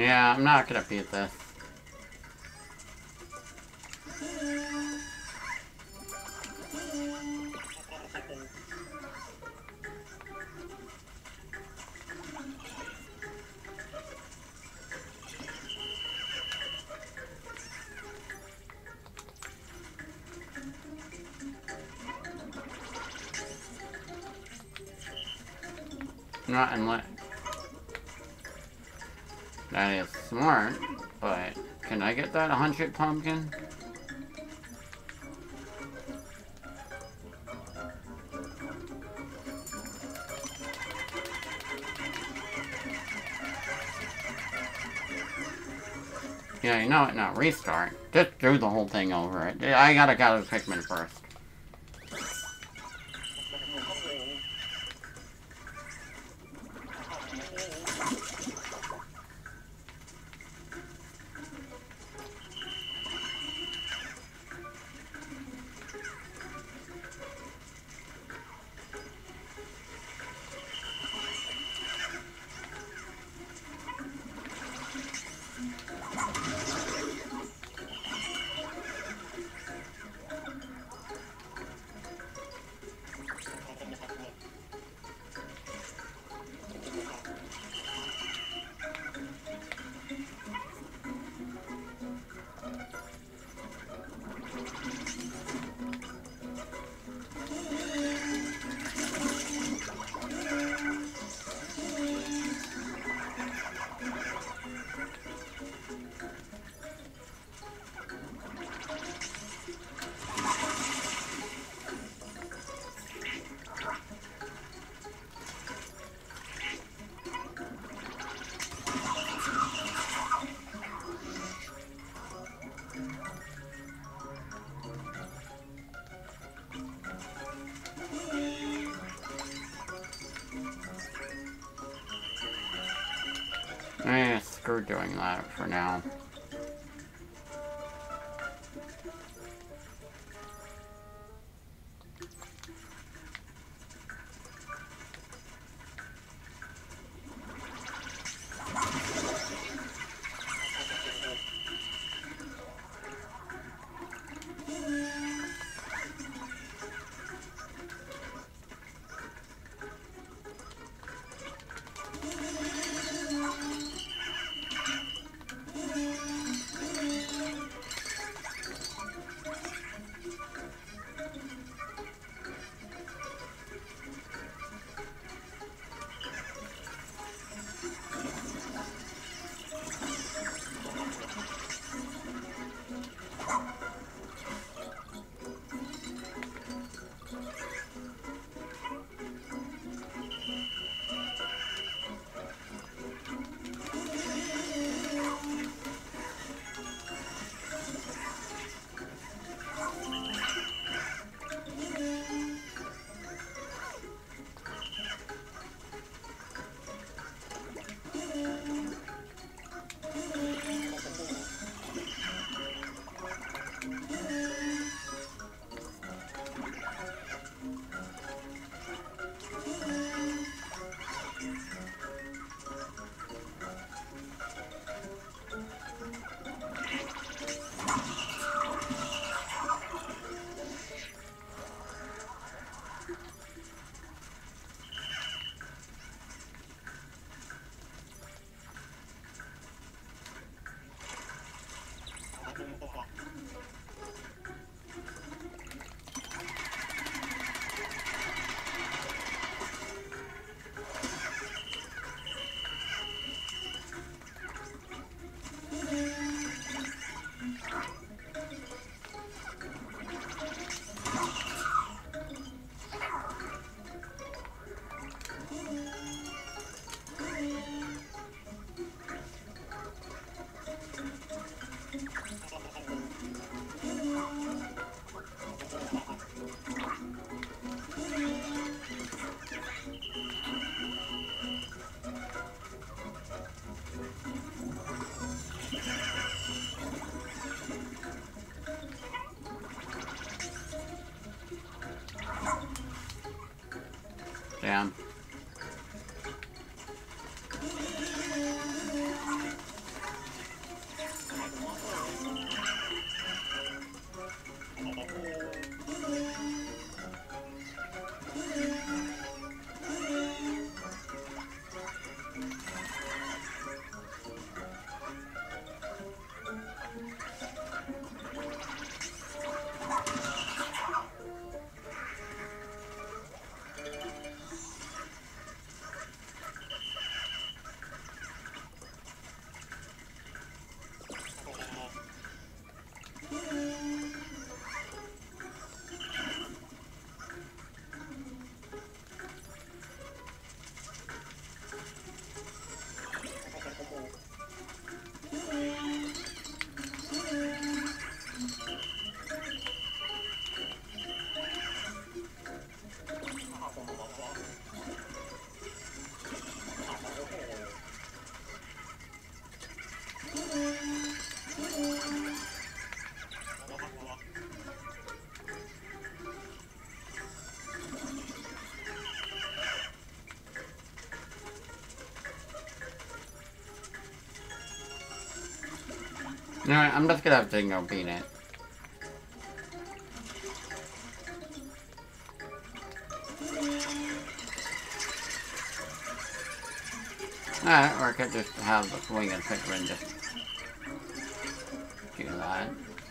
Yeah, I'm not gonna beat this. Not unless... That is smart, but can I get that one hundred pumpkin? Yeah, you know what? No, restart. Just do the whole thing over. I gotta gather Pikmin first. Eh, screw doing that for now. Damn. Alright, I'm just gonna have Dingo beat it. Alright, or I could just have the swing and Pikmin just do that.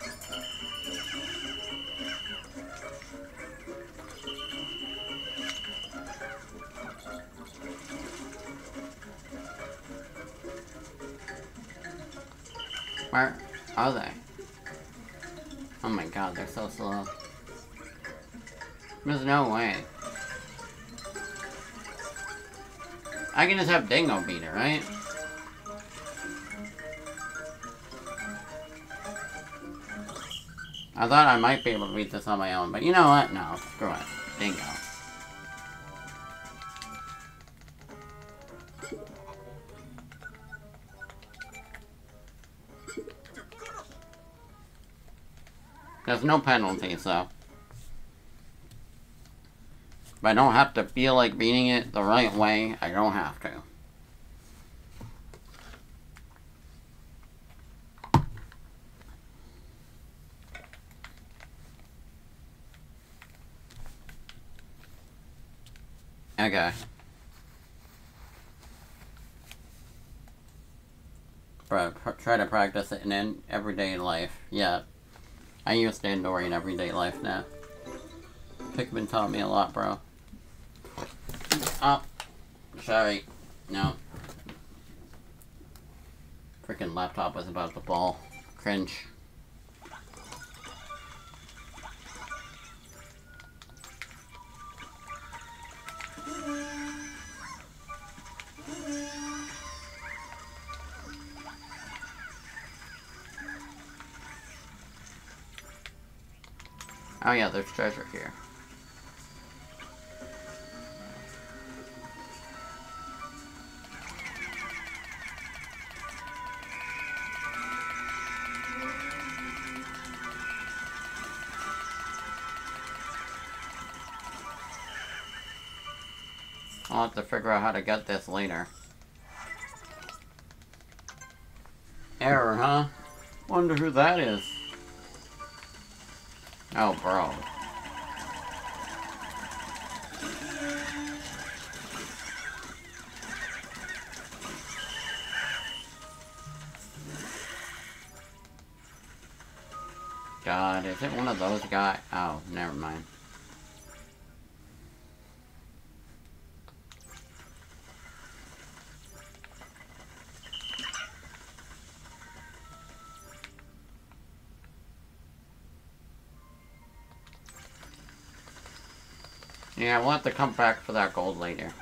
Where are they? Oh my god, they're so slow. There's no way. I can just have Dingo beat it, right? I thought I might be able to beat this on my own, but you know what? No, screw it. Dingo. There's no penalty, so. If I don't have to feel like beating it the right way, I don't have to. Okay. Bro, try to practice it in everyday life. Yeah. I use Dandori in everyday life now. Pikmin taught me a lot, bro. Oh. Sorry. No. Freaking laptop was about to fall. Cringe. Oh yeah, there's treasure here. I'll have to figure out how to get this later. Error, huh? Wonder who that is. Oh, bro. God, is it one of those guys? Oh, never mind. Yeah, we'll have to come back for that gold later.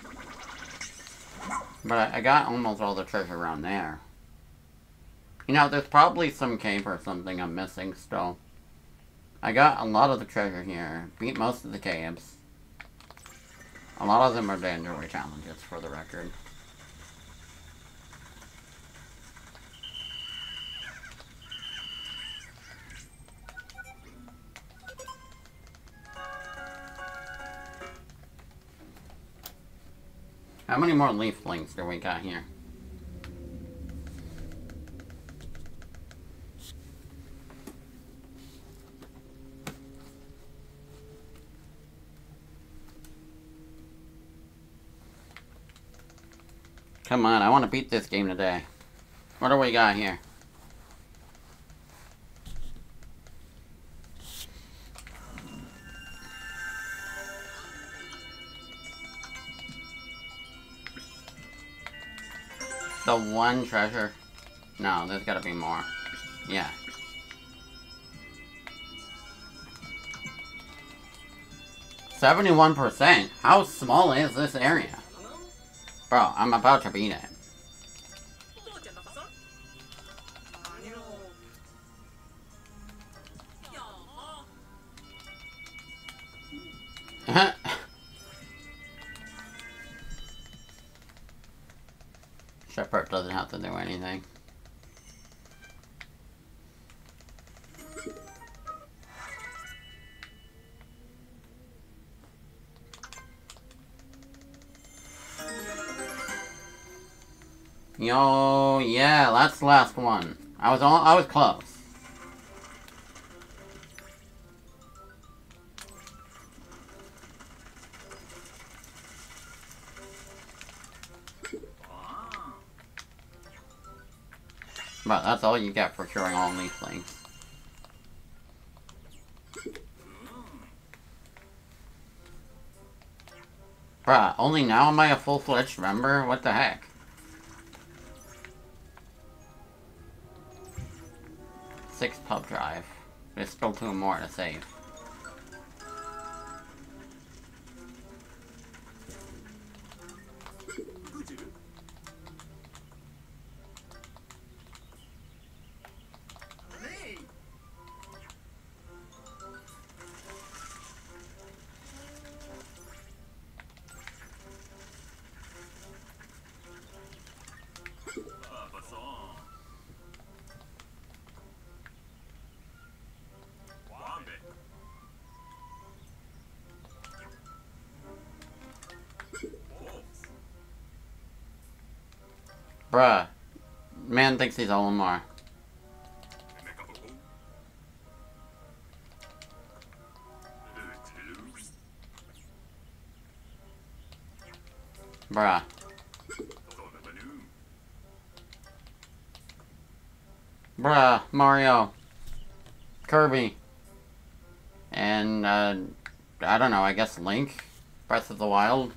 But I got almost all the treasure around there. You know, there's probably some cave or something I'm missing still. I got a lot of the treasure here. Beat most of the caves. A lot of them are Dandori challenges, for the record. How many more leaflings do we got here? Come on, I want to beat this game today. What do we got here? The one treasure? No, there's gotta be more. Yeah. seventy-one percent? How small is this area? Bro, I'm about to beat it. Shepard doesn't have to do anything. Yo, yeah, that's the last one. I was all, I was close. But that's all you get for curing all leaflings. Bruh, only now am I a full-fledged member? What the heck? Six pub drive. There's still two more to save. Bruh. Man thinks he's Olimar. Bruh. Bruh, Mario. Kirby. And, uh, I don't know, I guess Link? Breath of the Wild?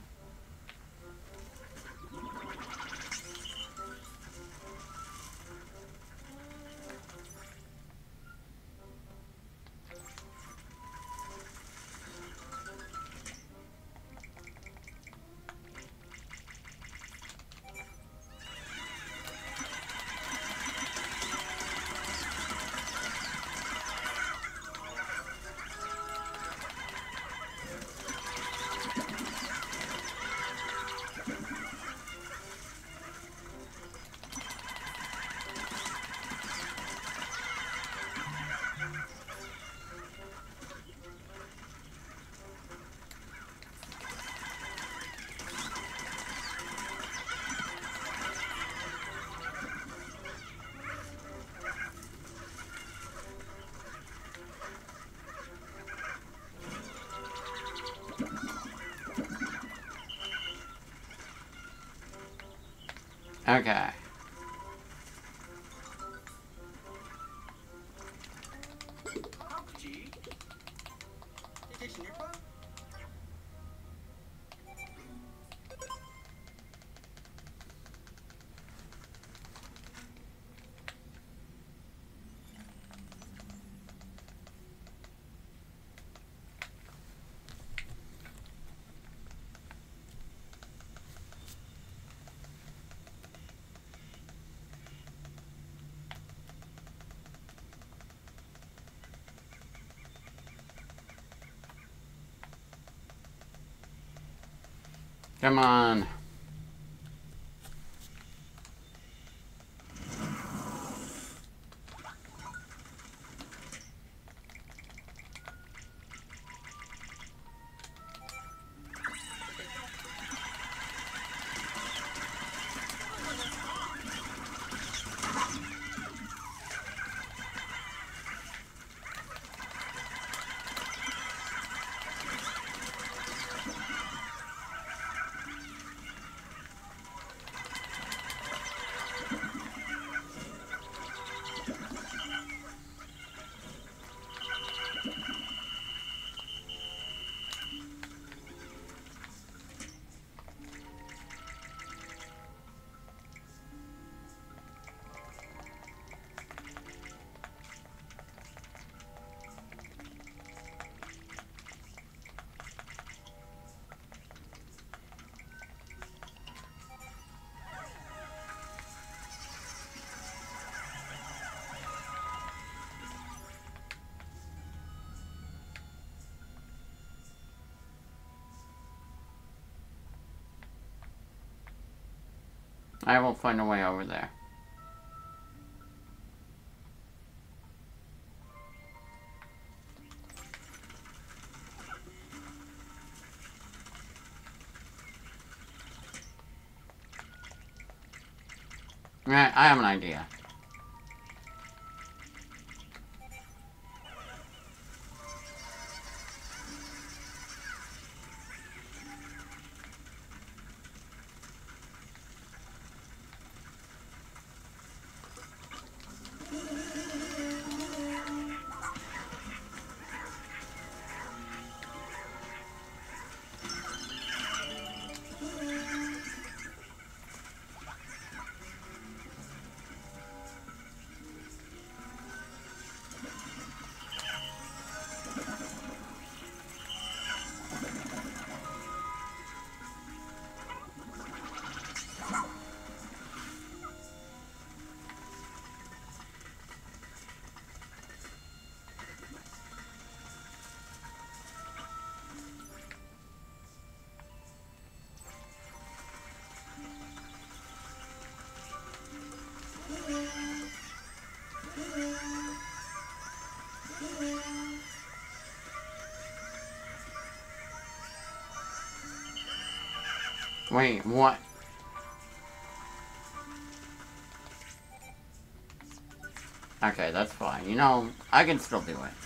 Okay. Come on. I will find a way over there. Right, I have an idea. Wait, what? Okay, that's fine. You know, I can still do it.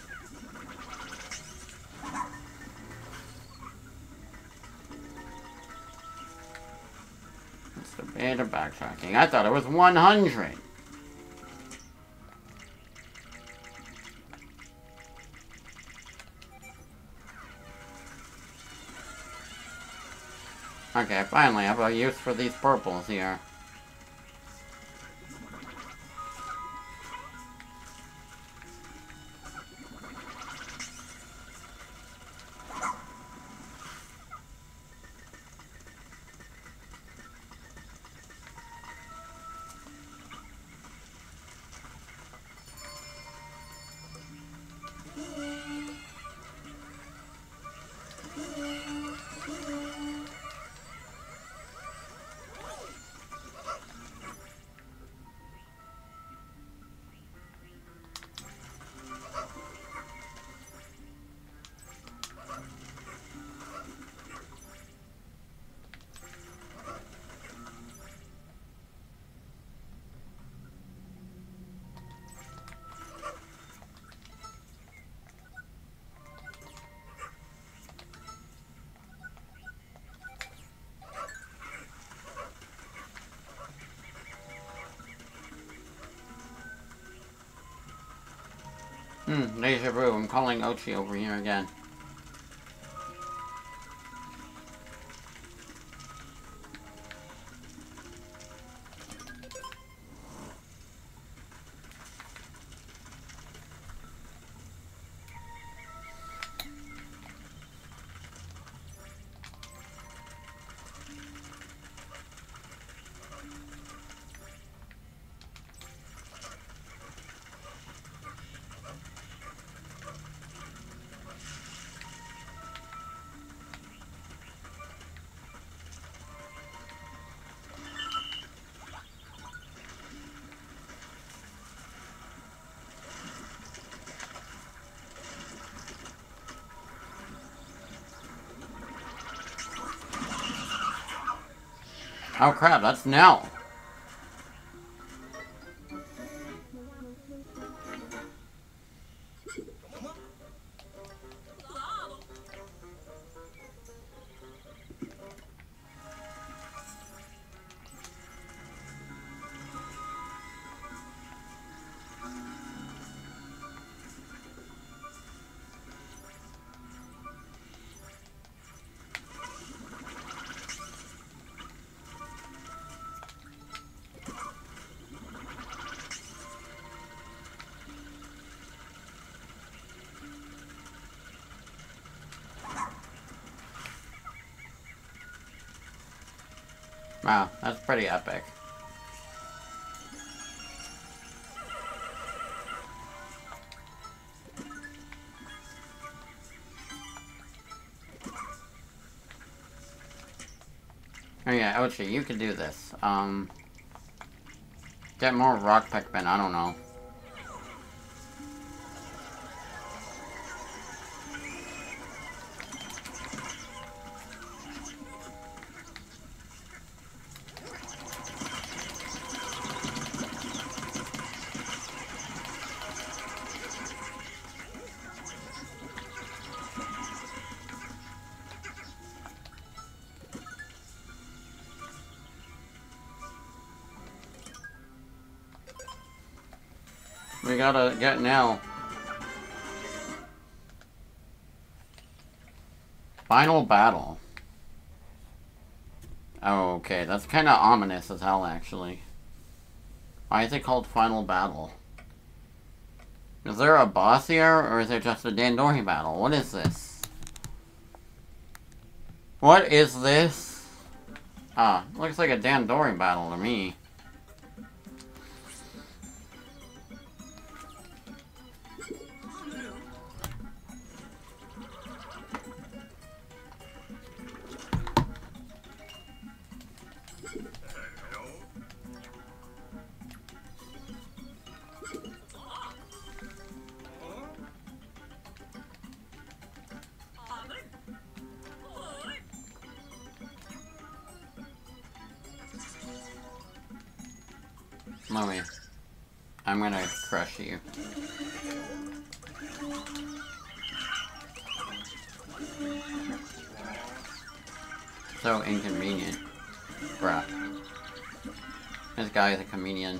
It's a bit of backtracking. I thought it was one hundred. Okay, finally, I have a use for these purples here. Hmm, deja vu. I'm calling Ochi over here again. Oh crap, that's Nell. Wow, that's pretty epic. Oh yeah, Ochi, you can do this. Um... Get more rock Pikmin, I don't know. We gotta get now. Final battle. Oh, okay, that's kind of ominous as hell, actually. Why is it called Final Battle? Is there a boss here, or is it just a Dandori battle? What is this? What is this? Ah, looks like a Dandori battle to me. Mommy, I'm gonna crush you. So inconvenient. Bruh. This guy is a comedian.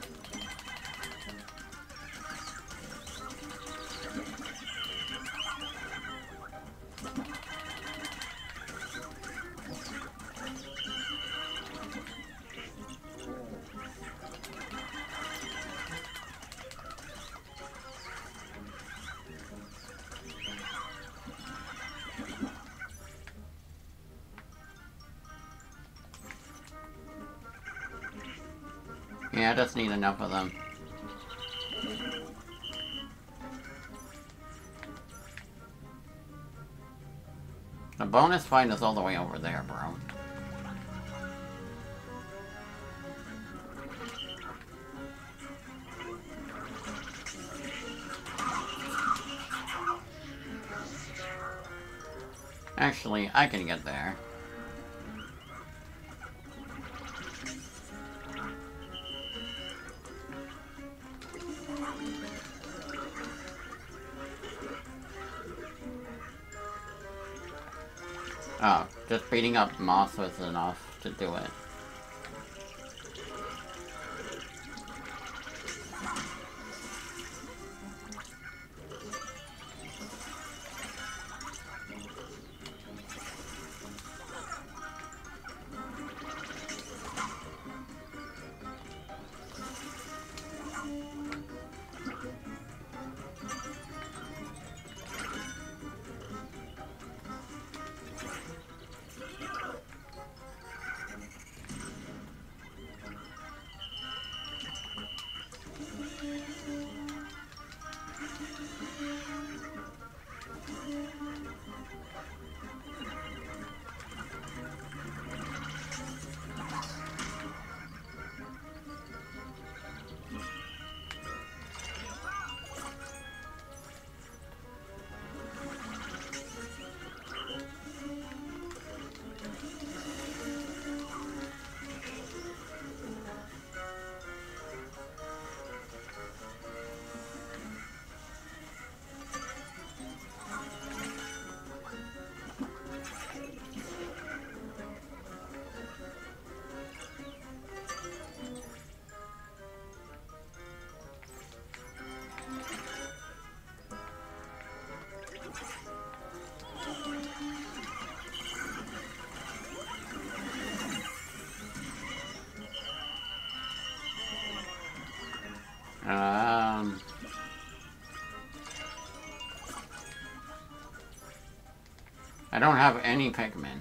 Yeah, I just need enough of them. The bonus fight is all the way over there, bro. Actually, I can get there. Oh, just beating up Moss was enough to do it. Um... I don't have any Pikmin.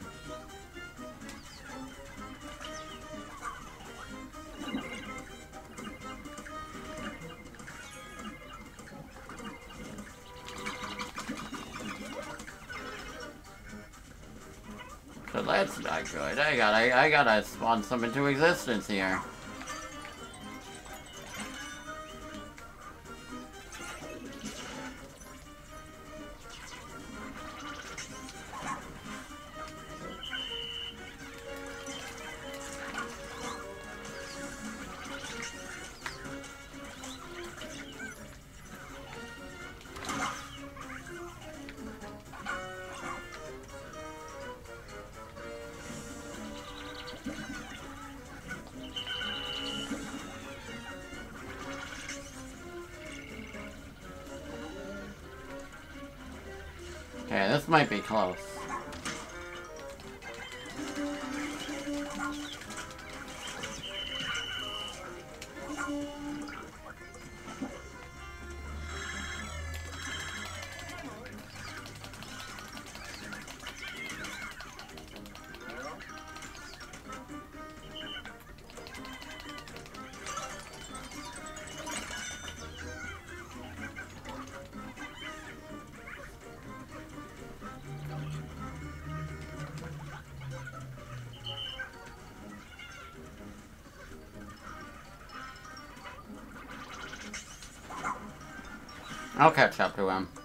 So that's not good. I gotta, I gotta spawn some into existence here. Okay, this might be close. I'll catch up to him.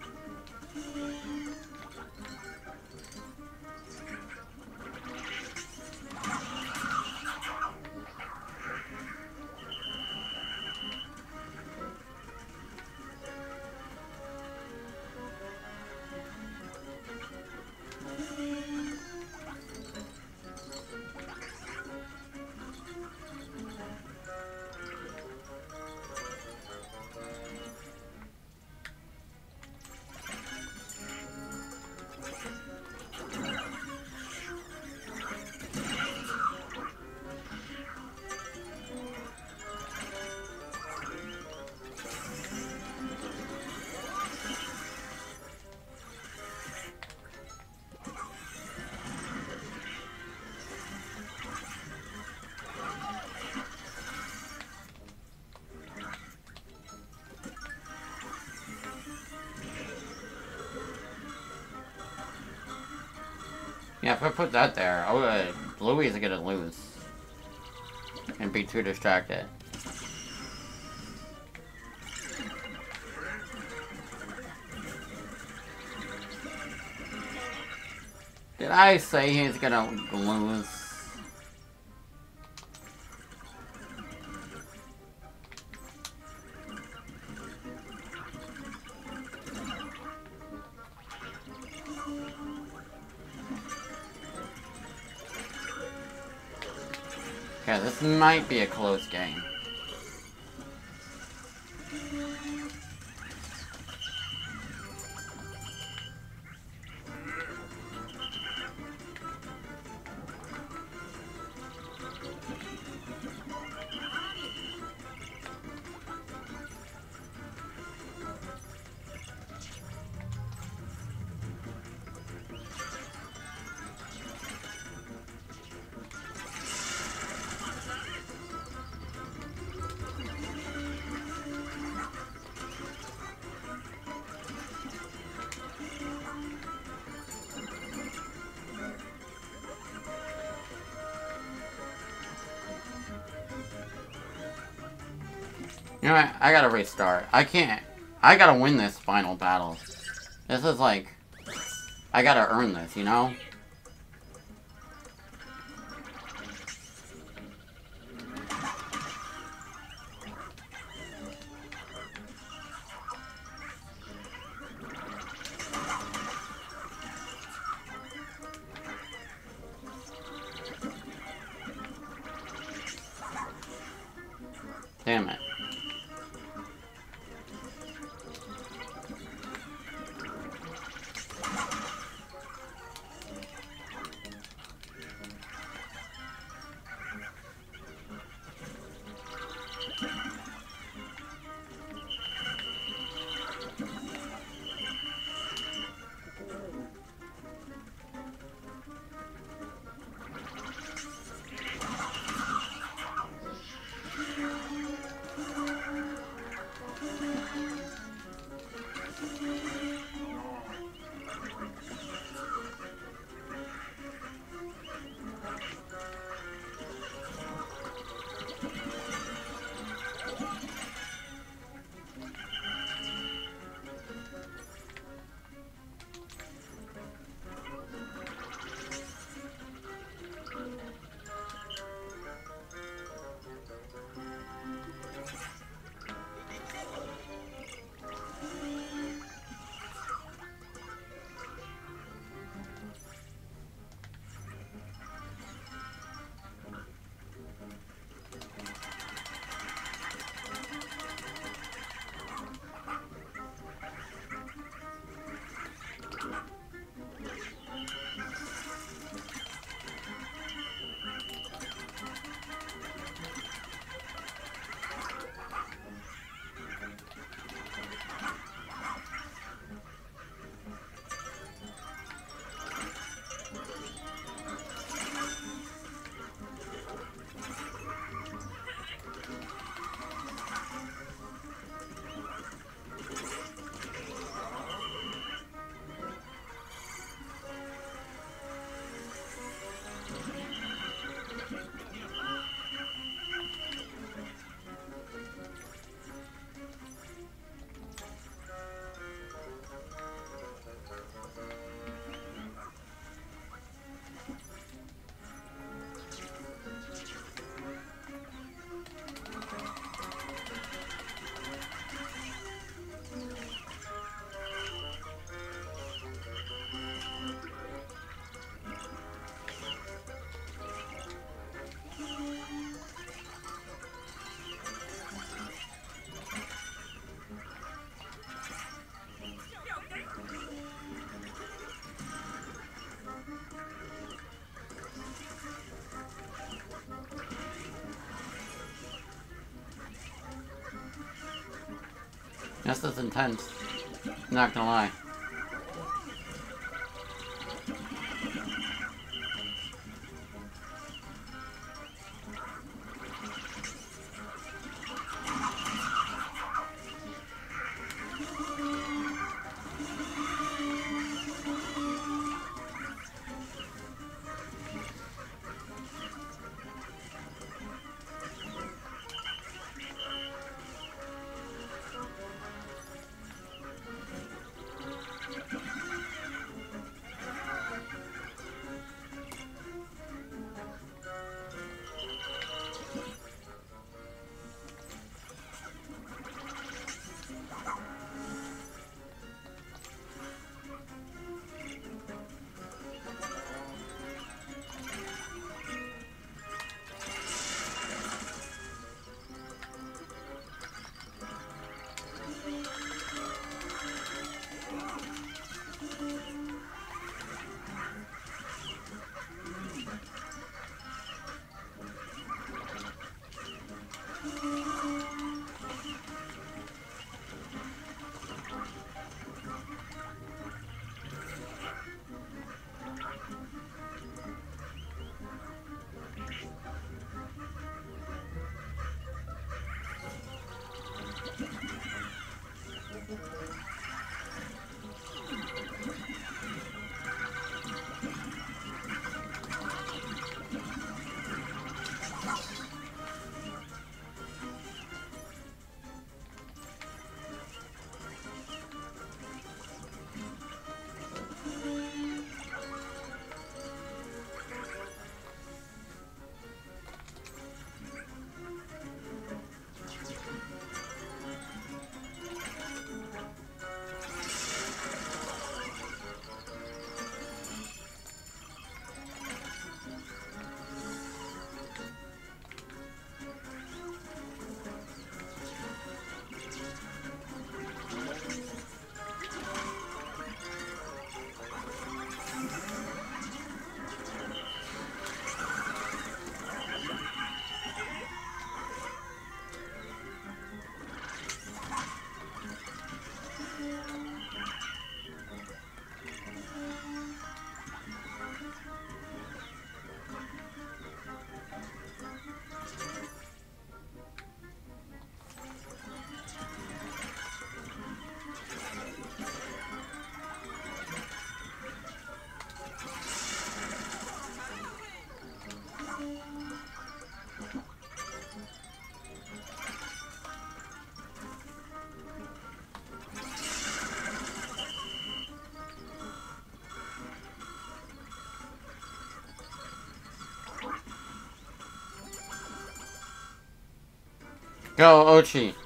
Yeah, if I put that there, I would, Louie is gonna lose. And be too distracted. Did I say he's gonna lose? Yeah, this might be a close game. You know what? I gotta restart. I can't. I gotta win this final battle. This is like... I gotta earn this, you know? Damn it. This is intense. Not gonna lie. Go, Ochi.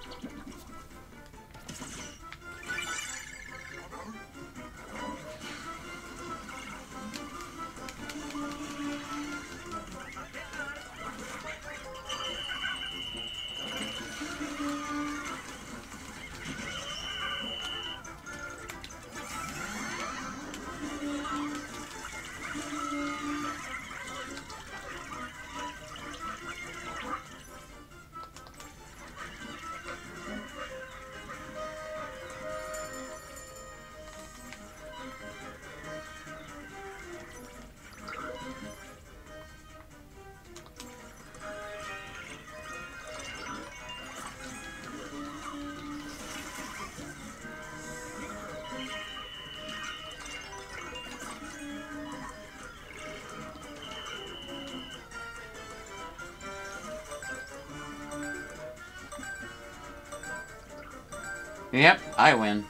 Yep, I win.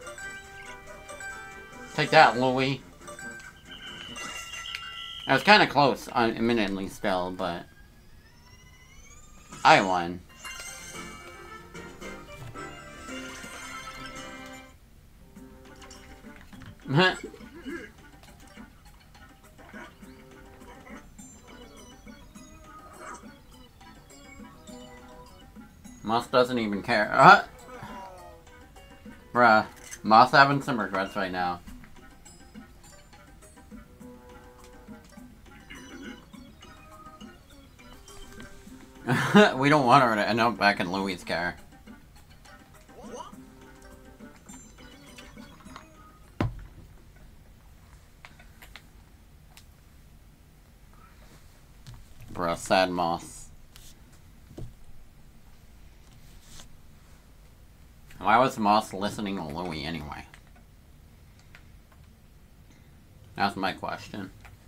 Take that, Louie. I was kind of close, admittedly, still, but I won. Moss doesn't even care. Uh, bruh, Moss having some regrets right now. We don't want her to end up back in Louie's car. Bruh, sad moss. Why was Moss listening to Louie anyway? That's my question.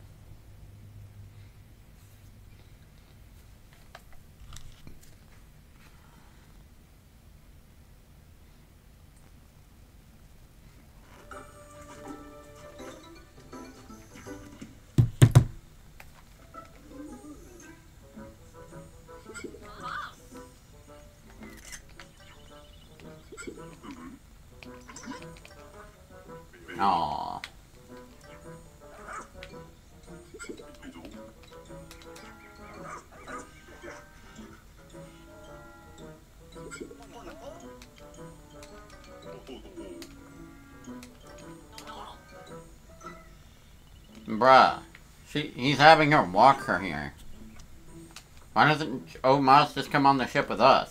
Aww. Bruh. She, he's having her walk her here. Why doesn't Oh Moss just come on the ship with us?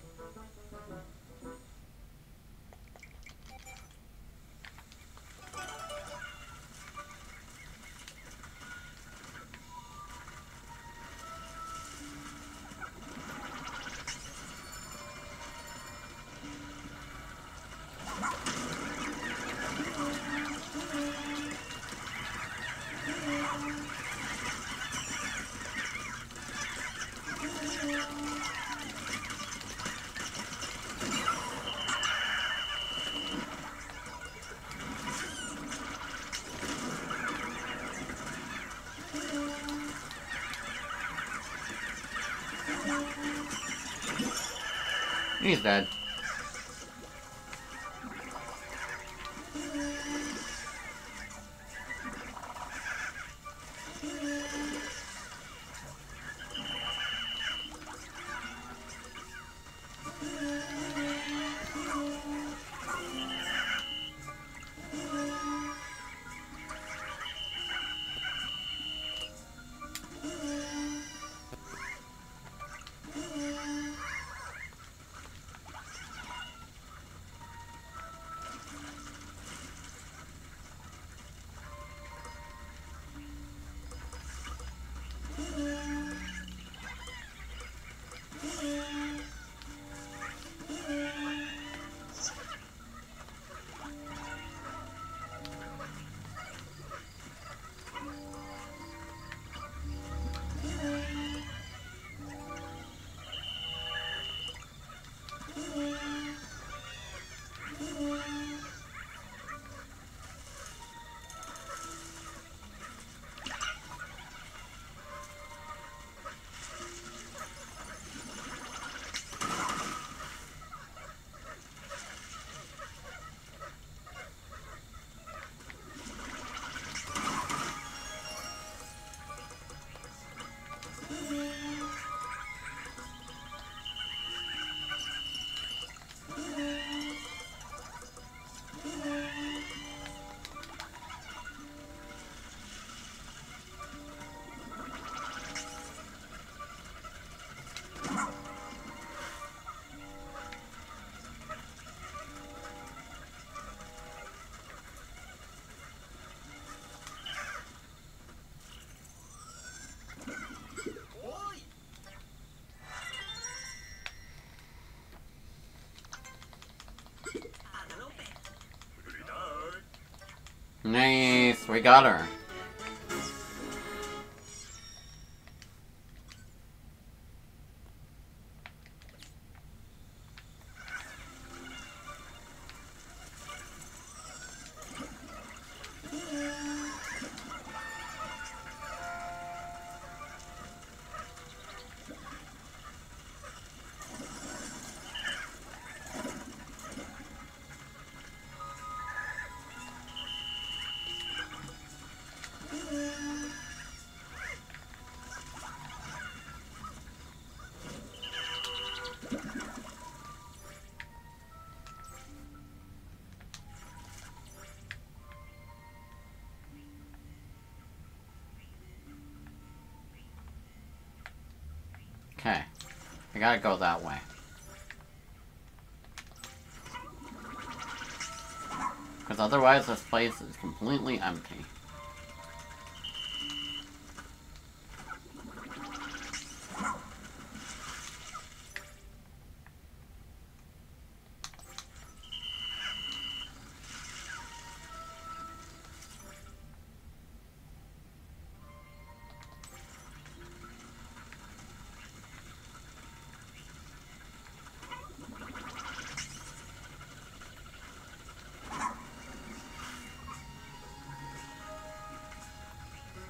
He's dead. Nice, we got her. Okay. I gotta go that way. Because otherwise this place is completely empty.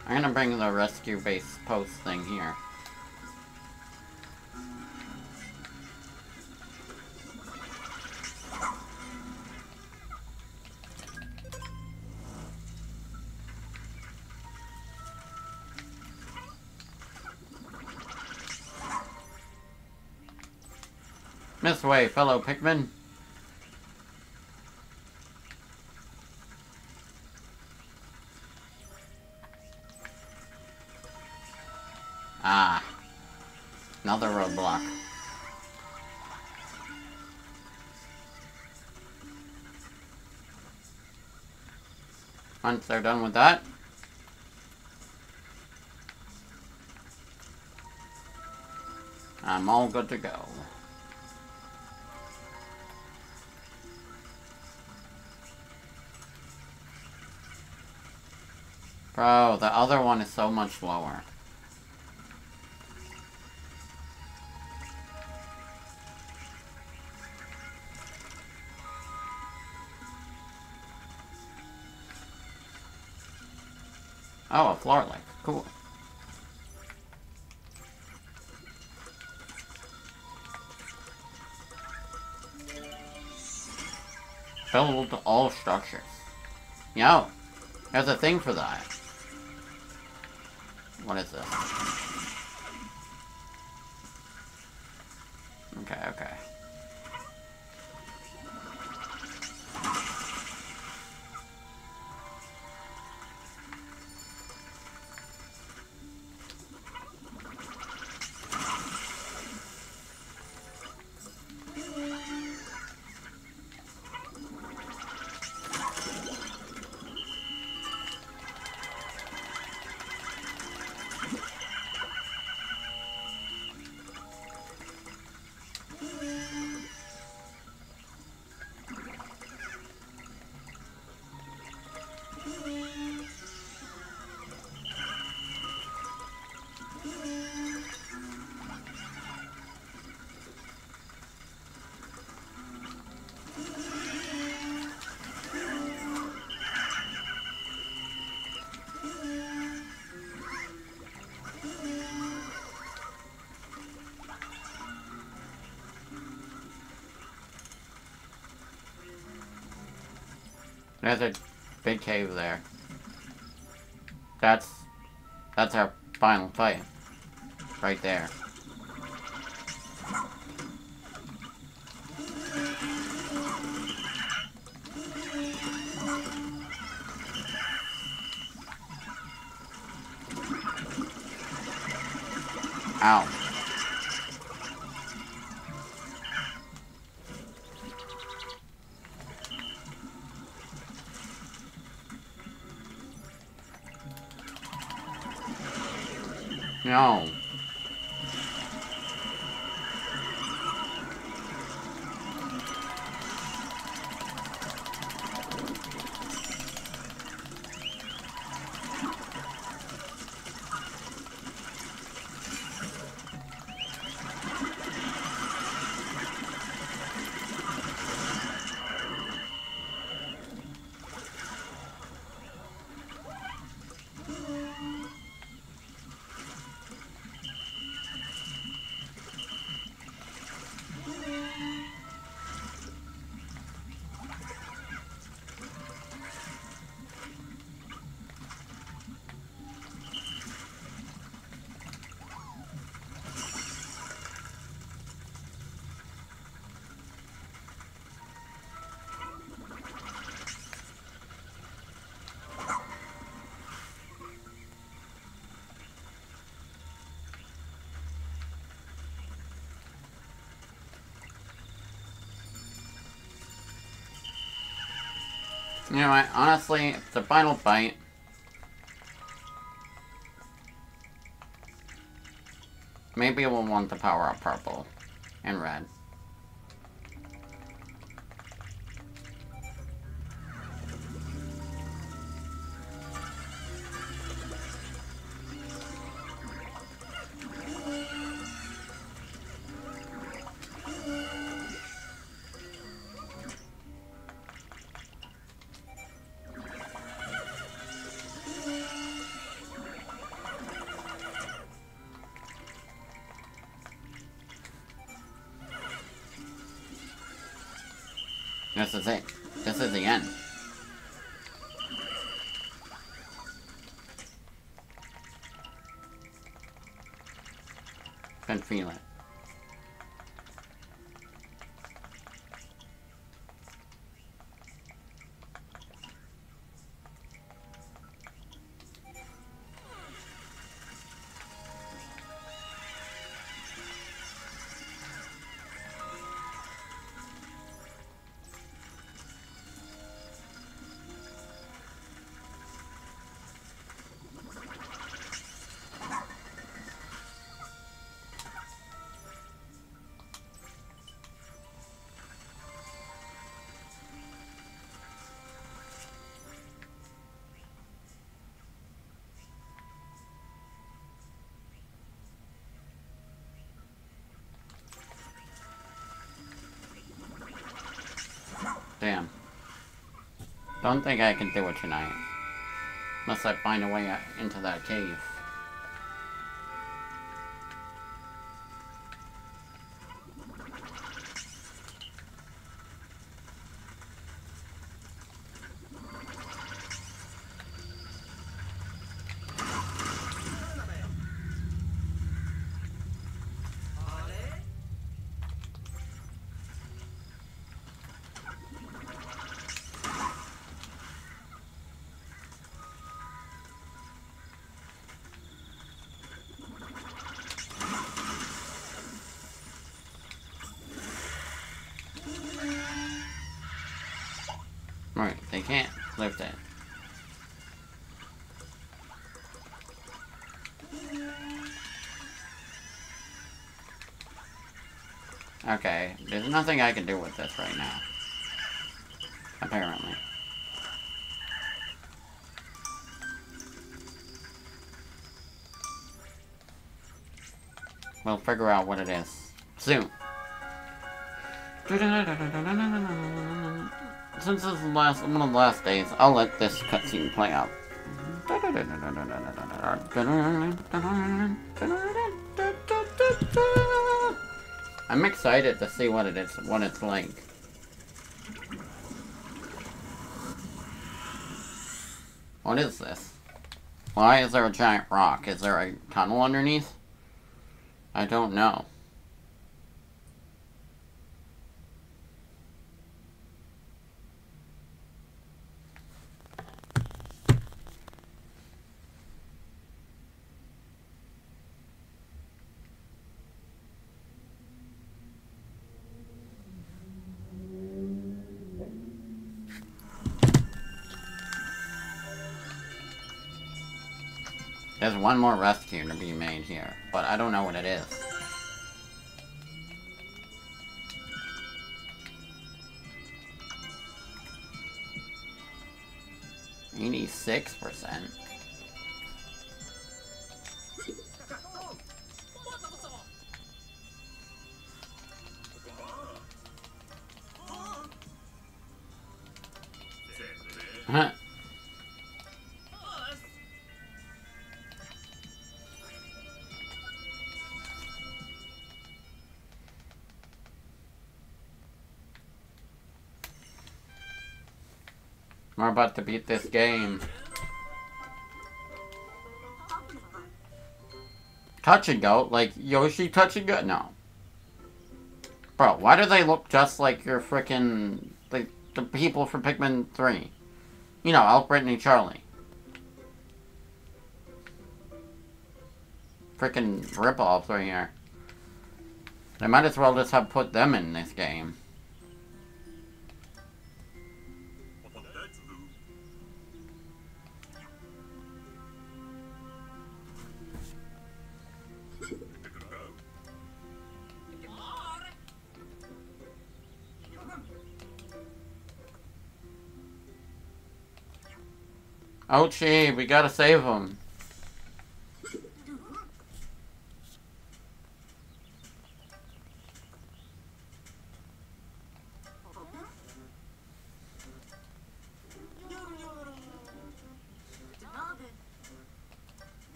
I'm gonna bring the rescue base post thing here. This way, fellow Pikmin. Ah. Another roadblock. Once they're done with that, I'm all good to go. Bro, the other one is so much lower. Oh, a floor light. Cool. Build all structures. Yo, there's a thing for that. What is this? Okay, okay. There's a big cave there. That's... That's our final fight. Right there. Ow. No. You know what, honestly, the final fight... Maybe we'll want to power up purple and red. This is it. This is the end. Can feel it. Damn. Don't think I can do it tonight. Unless I find a way out into that cave. Right, they can't lift it. Okay, there's nothing I can do with this right now. Apparently. We'll figure out what it is soon. Since this is the last, one of the last days, I'll let this cutscene play out. I'm excited to see what it is, what it's like. What is this? Why is there a giant rock? Is there a tunnel underneath? I don't know. There's one more rescue to be made here, but I don't know what it is. eighty-six percent. Huh. We're about to beat this game. Touch and go? Like Yoshi touch and go? No. Bro, why do they look just like your frickin' like the people from Pikmin three? You know, Elf, Brittany, Charlie. Frickin' rip-offs right here. They might as well just have put them in this game. Oh, gee, we gotta save him.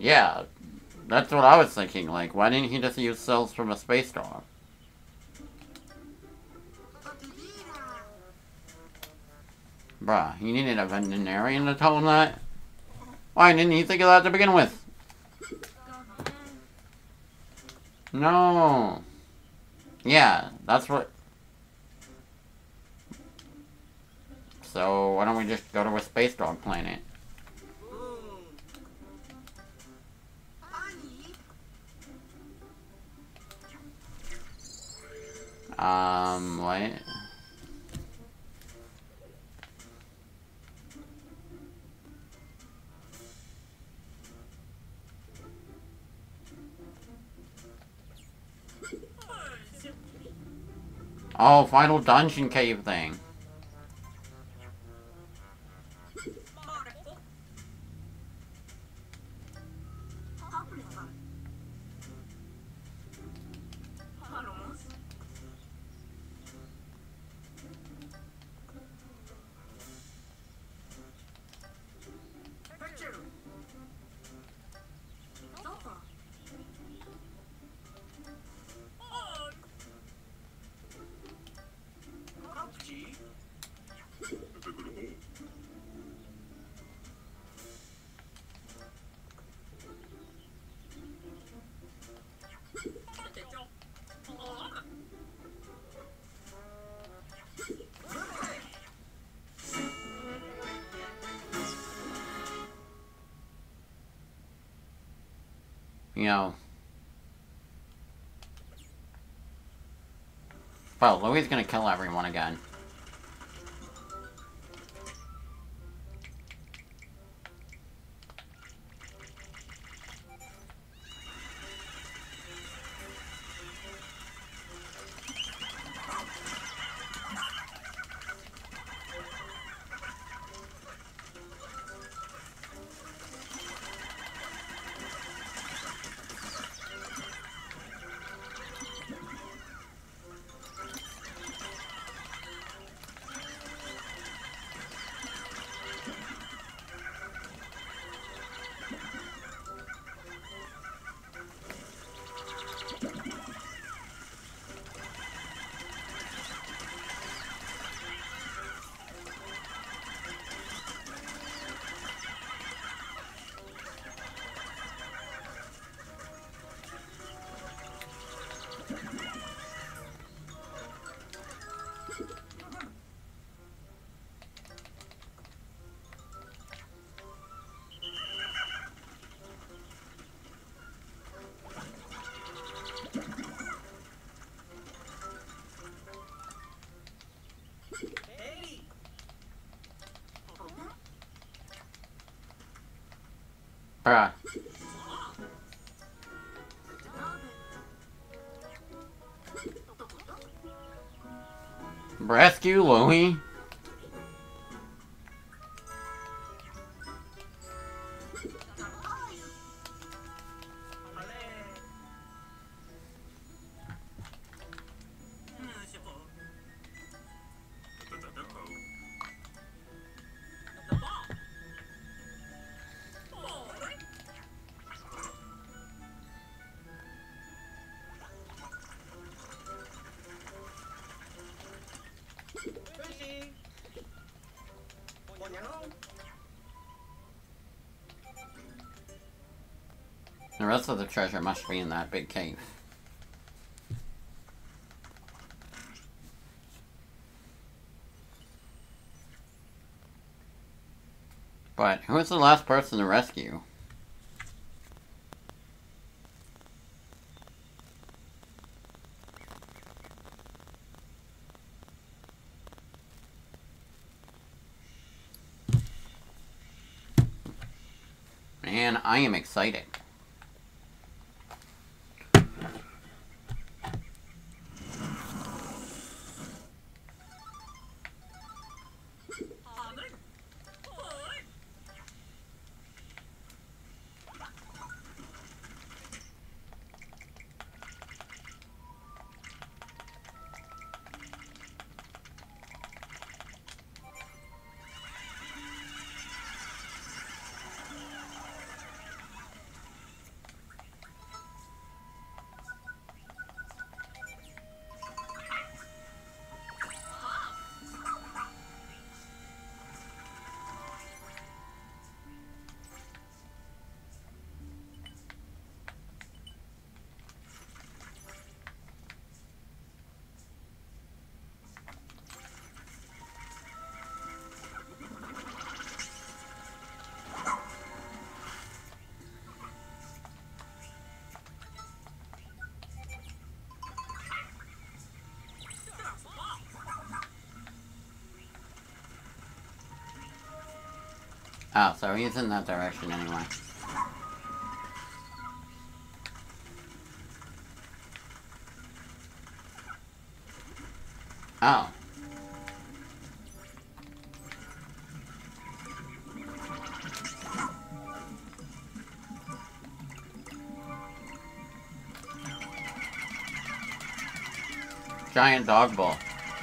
Yeah, that's what I was thinking. Like, why didn't he just use cells from a space dog? Bruh, you needed a veterinarian to tell him that? Why didn't he think of that to begin with? No. Yeah, that's what... So, why don't we just go to a space dog planet? Um, what? Oh, final dungeon cave thing. You know. Well, Louie's gonna kill everyone again. Bruh. Rescue Louie? The rest of the treasure must be in that big cave. But who was the last person to rescue? Man, I am excited. Oh, so he's in that direction anyway. Oh. Giant dog ball.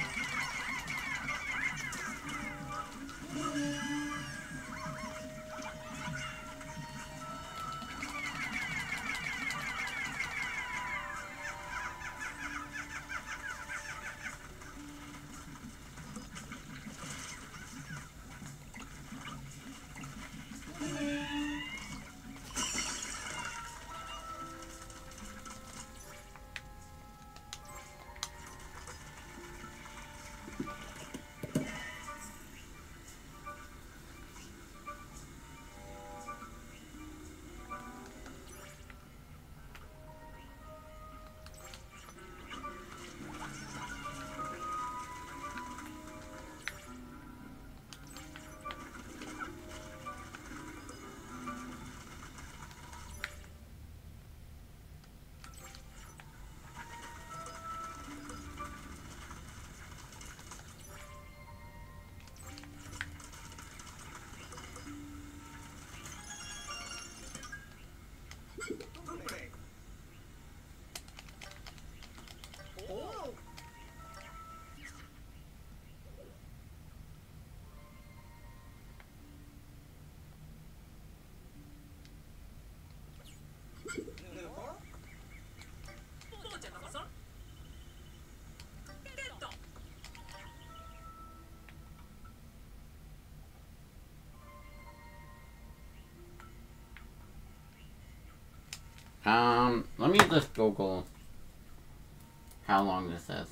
Um, let me just Google how long this is.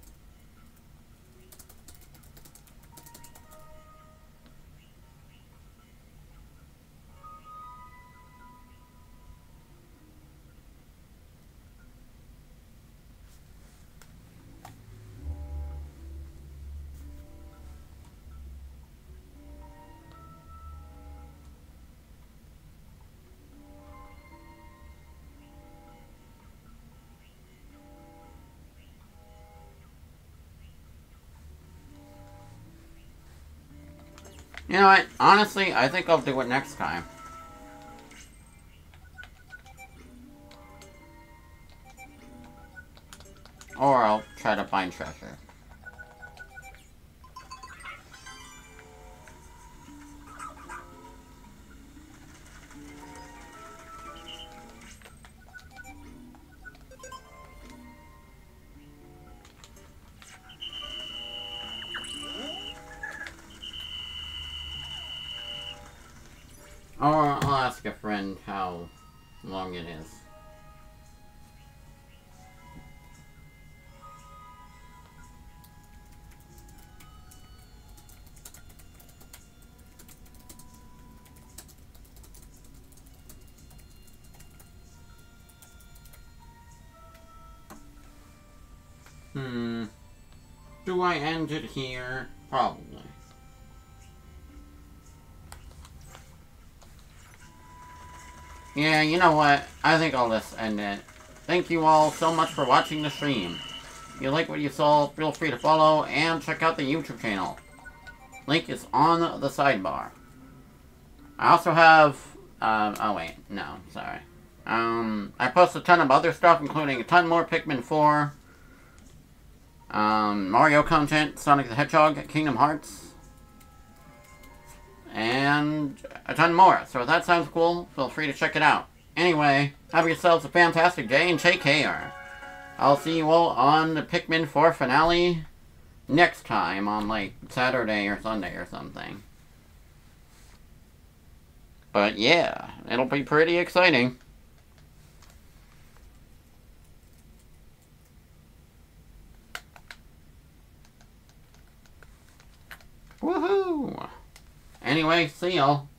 You know what? Honestly, I think I'll do it next time. Or I'll try to find treasure. Or I'll ask a friend how long it is. Hmm. Do I end it here? Probably. Yeah, you know what? I think I'll just end it. Thank you all so much for watching the stream. If you like what you saw, feel free to follow and check out the YouTube channel. Link is on the sidebar. I also have... Um, oh wait, no, sorry. Um, I post a ton of other stuff, including a ton more Pikmin four, um, Mario content, Sonic the Hedgehog, Kingdom Hearts, and a ton more. So if that sounds cool, feel free to check it out. Anyway, have yourselves a fantastic day and take care. I'll see you all on the Pikmin four finale next time on, like, Saturday or Sunday or something. But yeah, it'll be pretty exciting. Woohoo! Anyway, see y'all.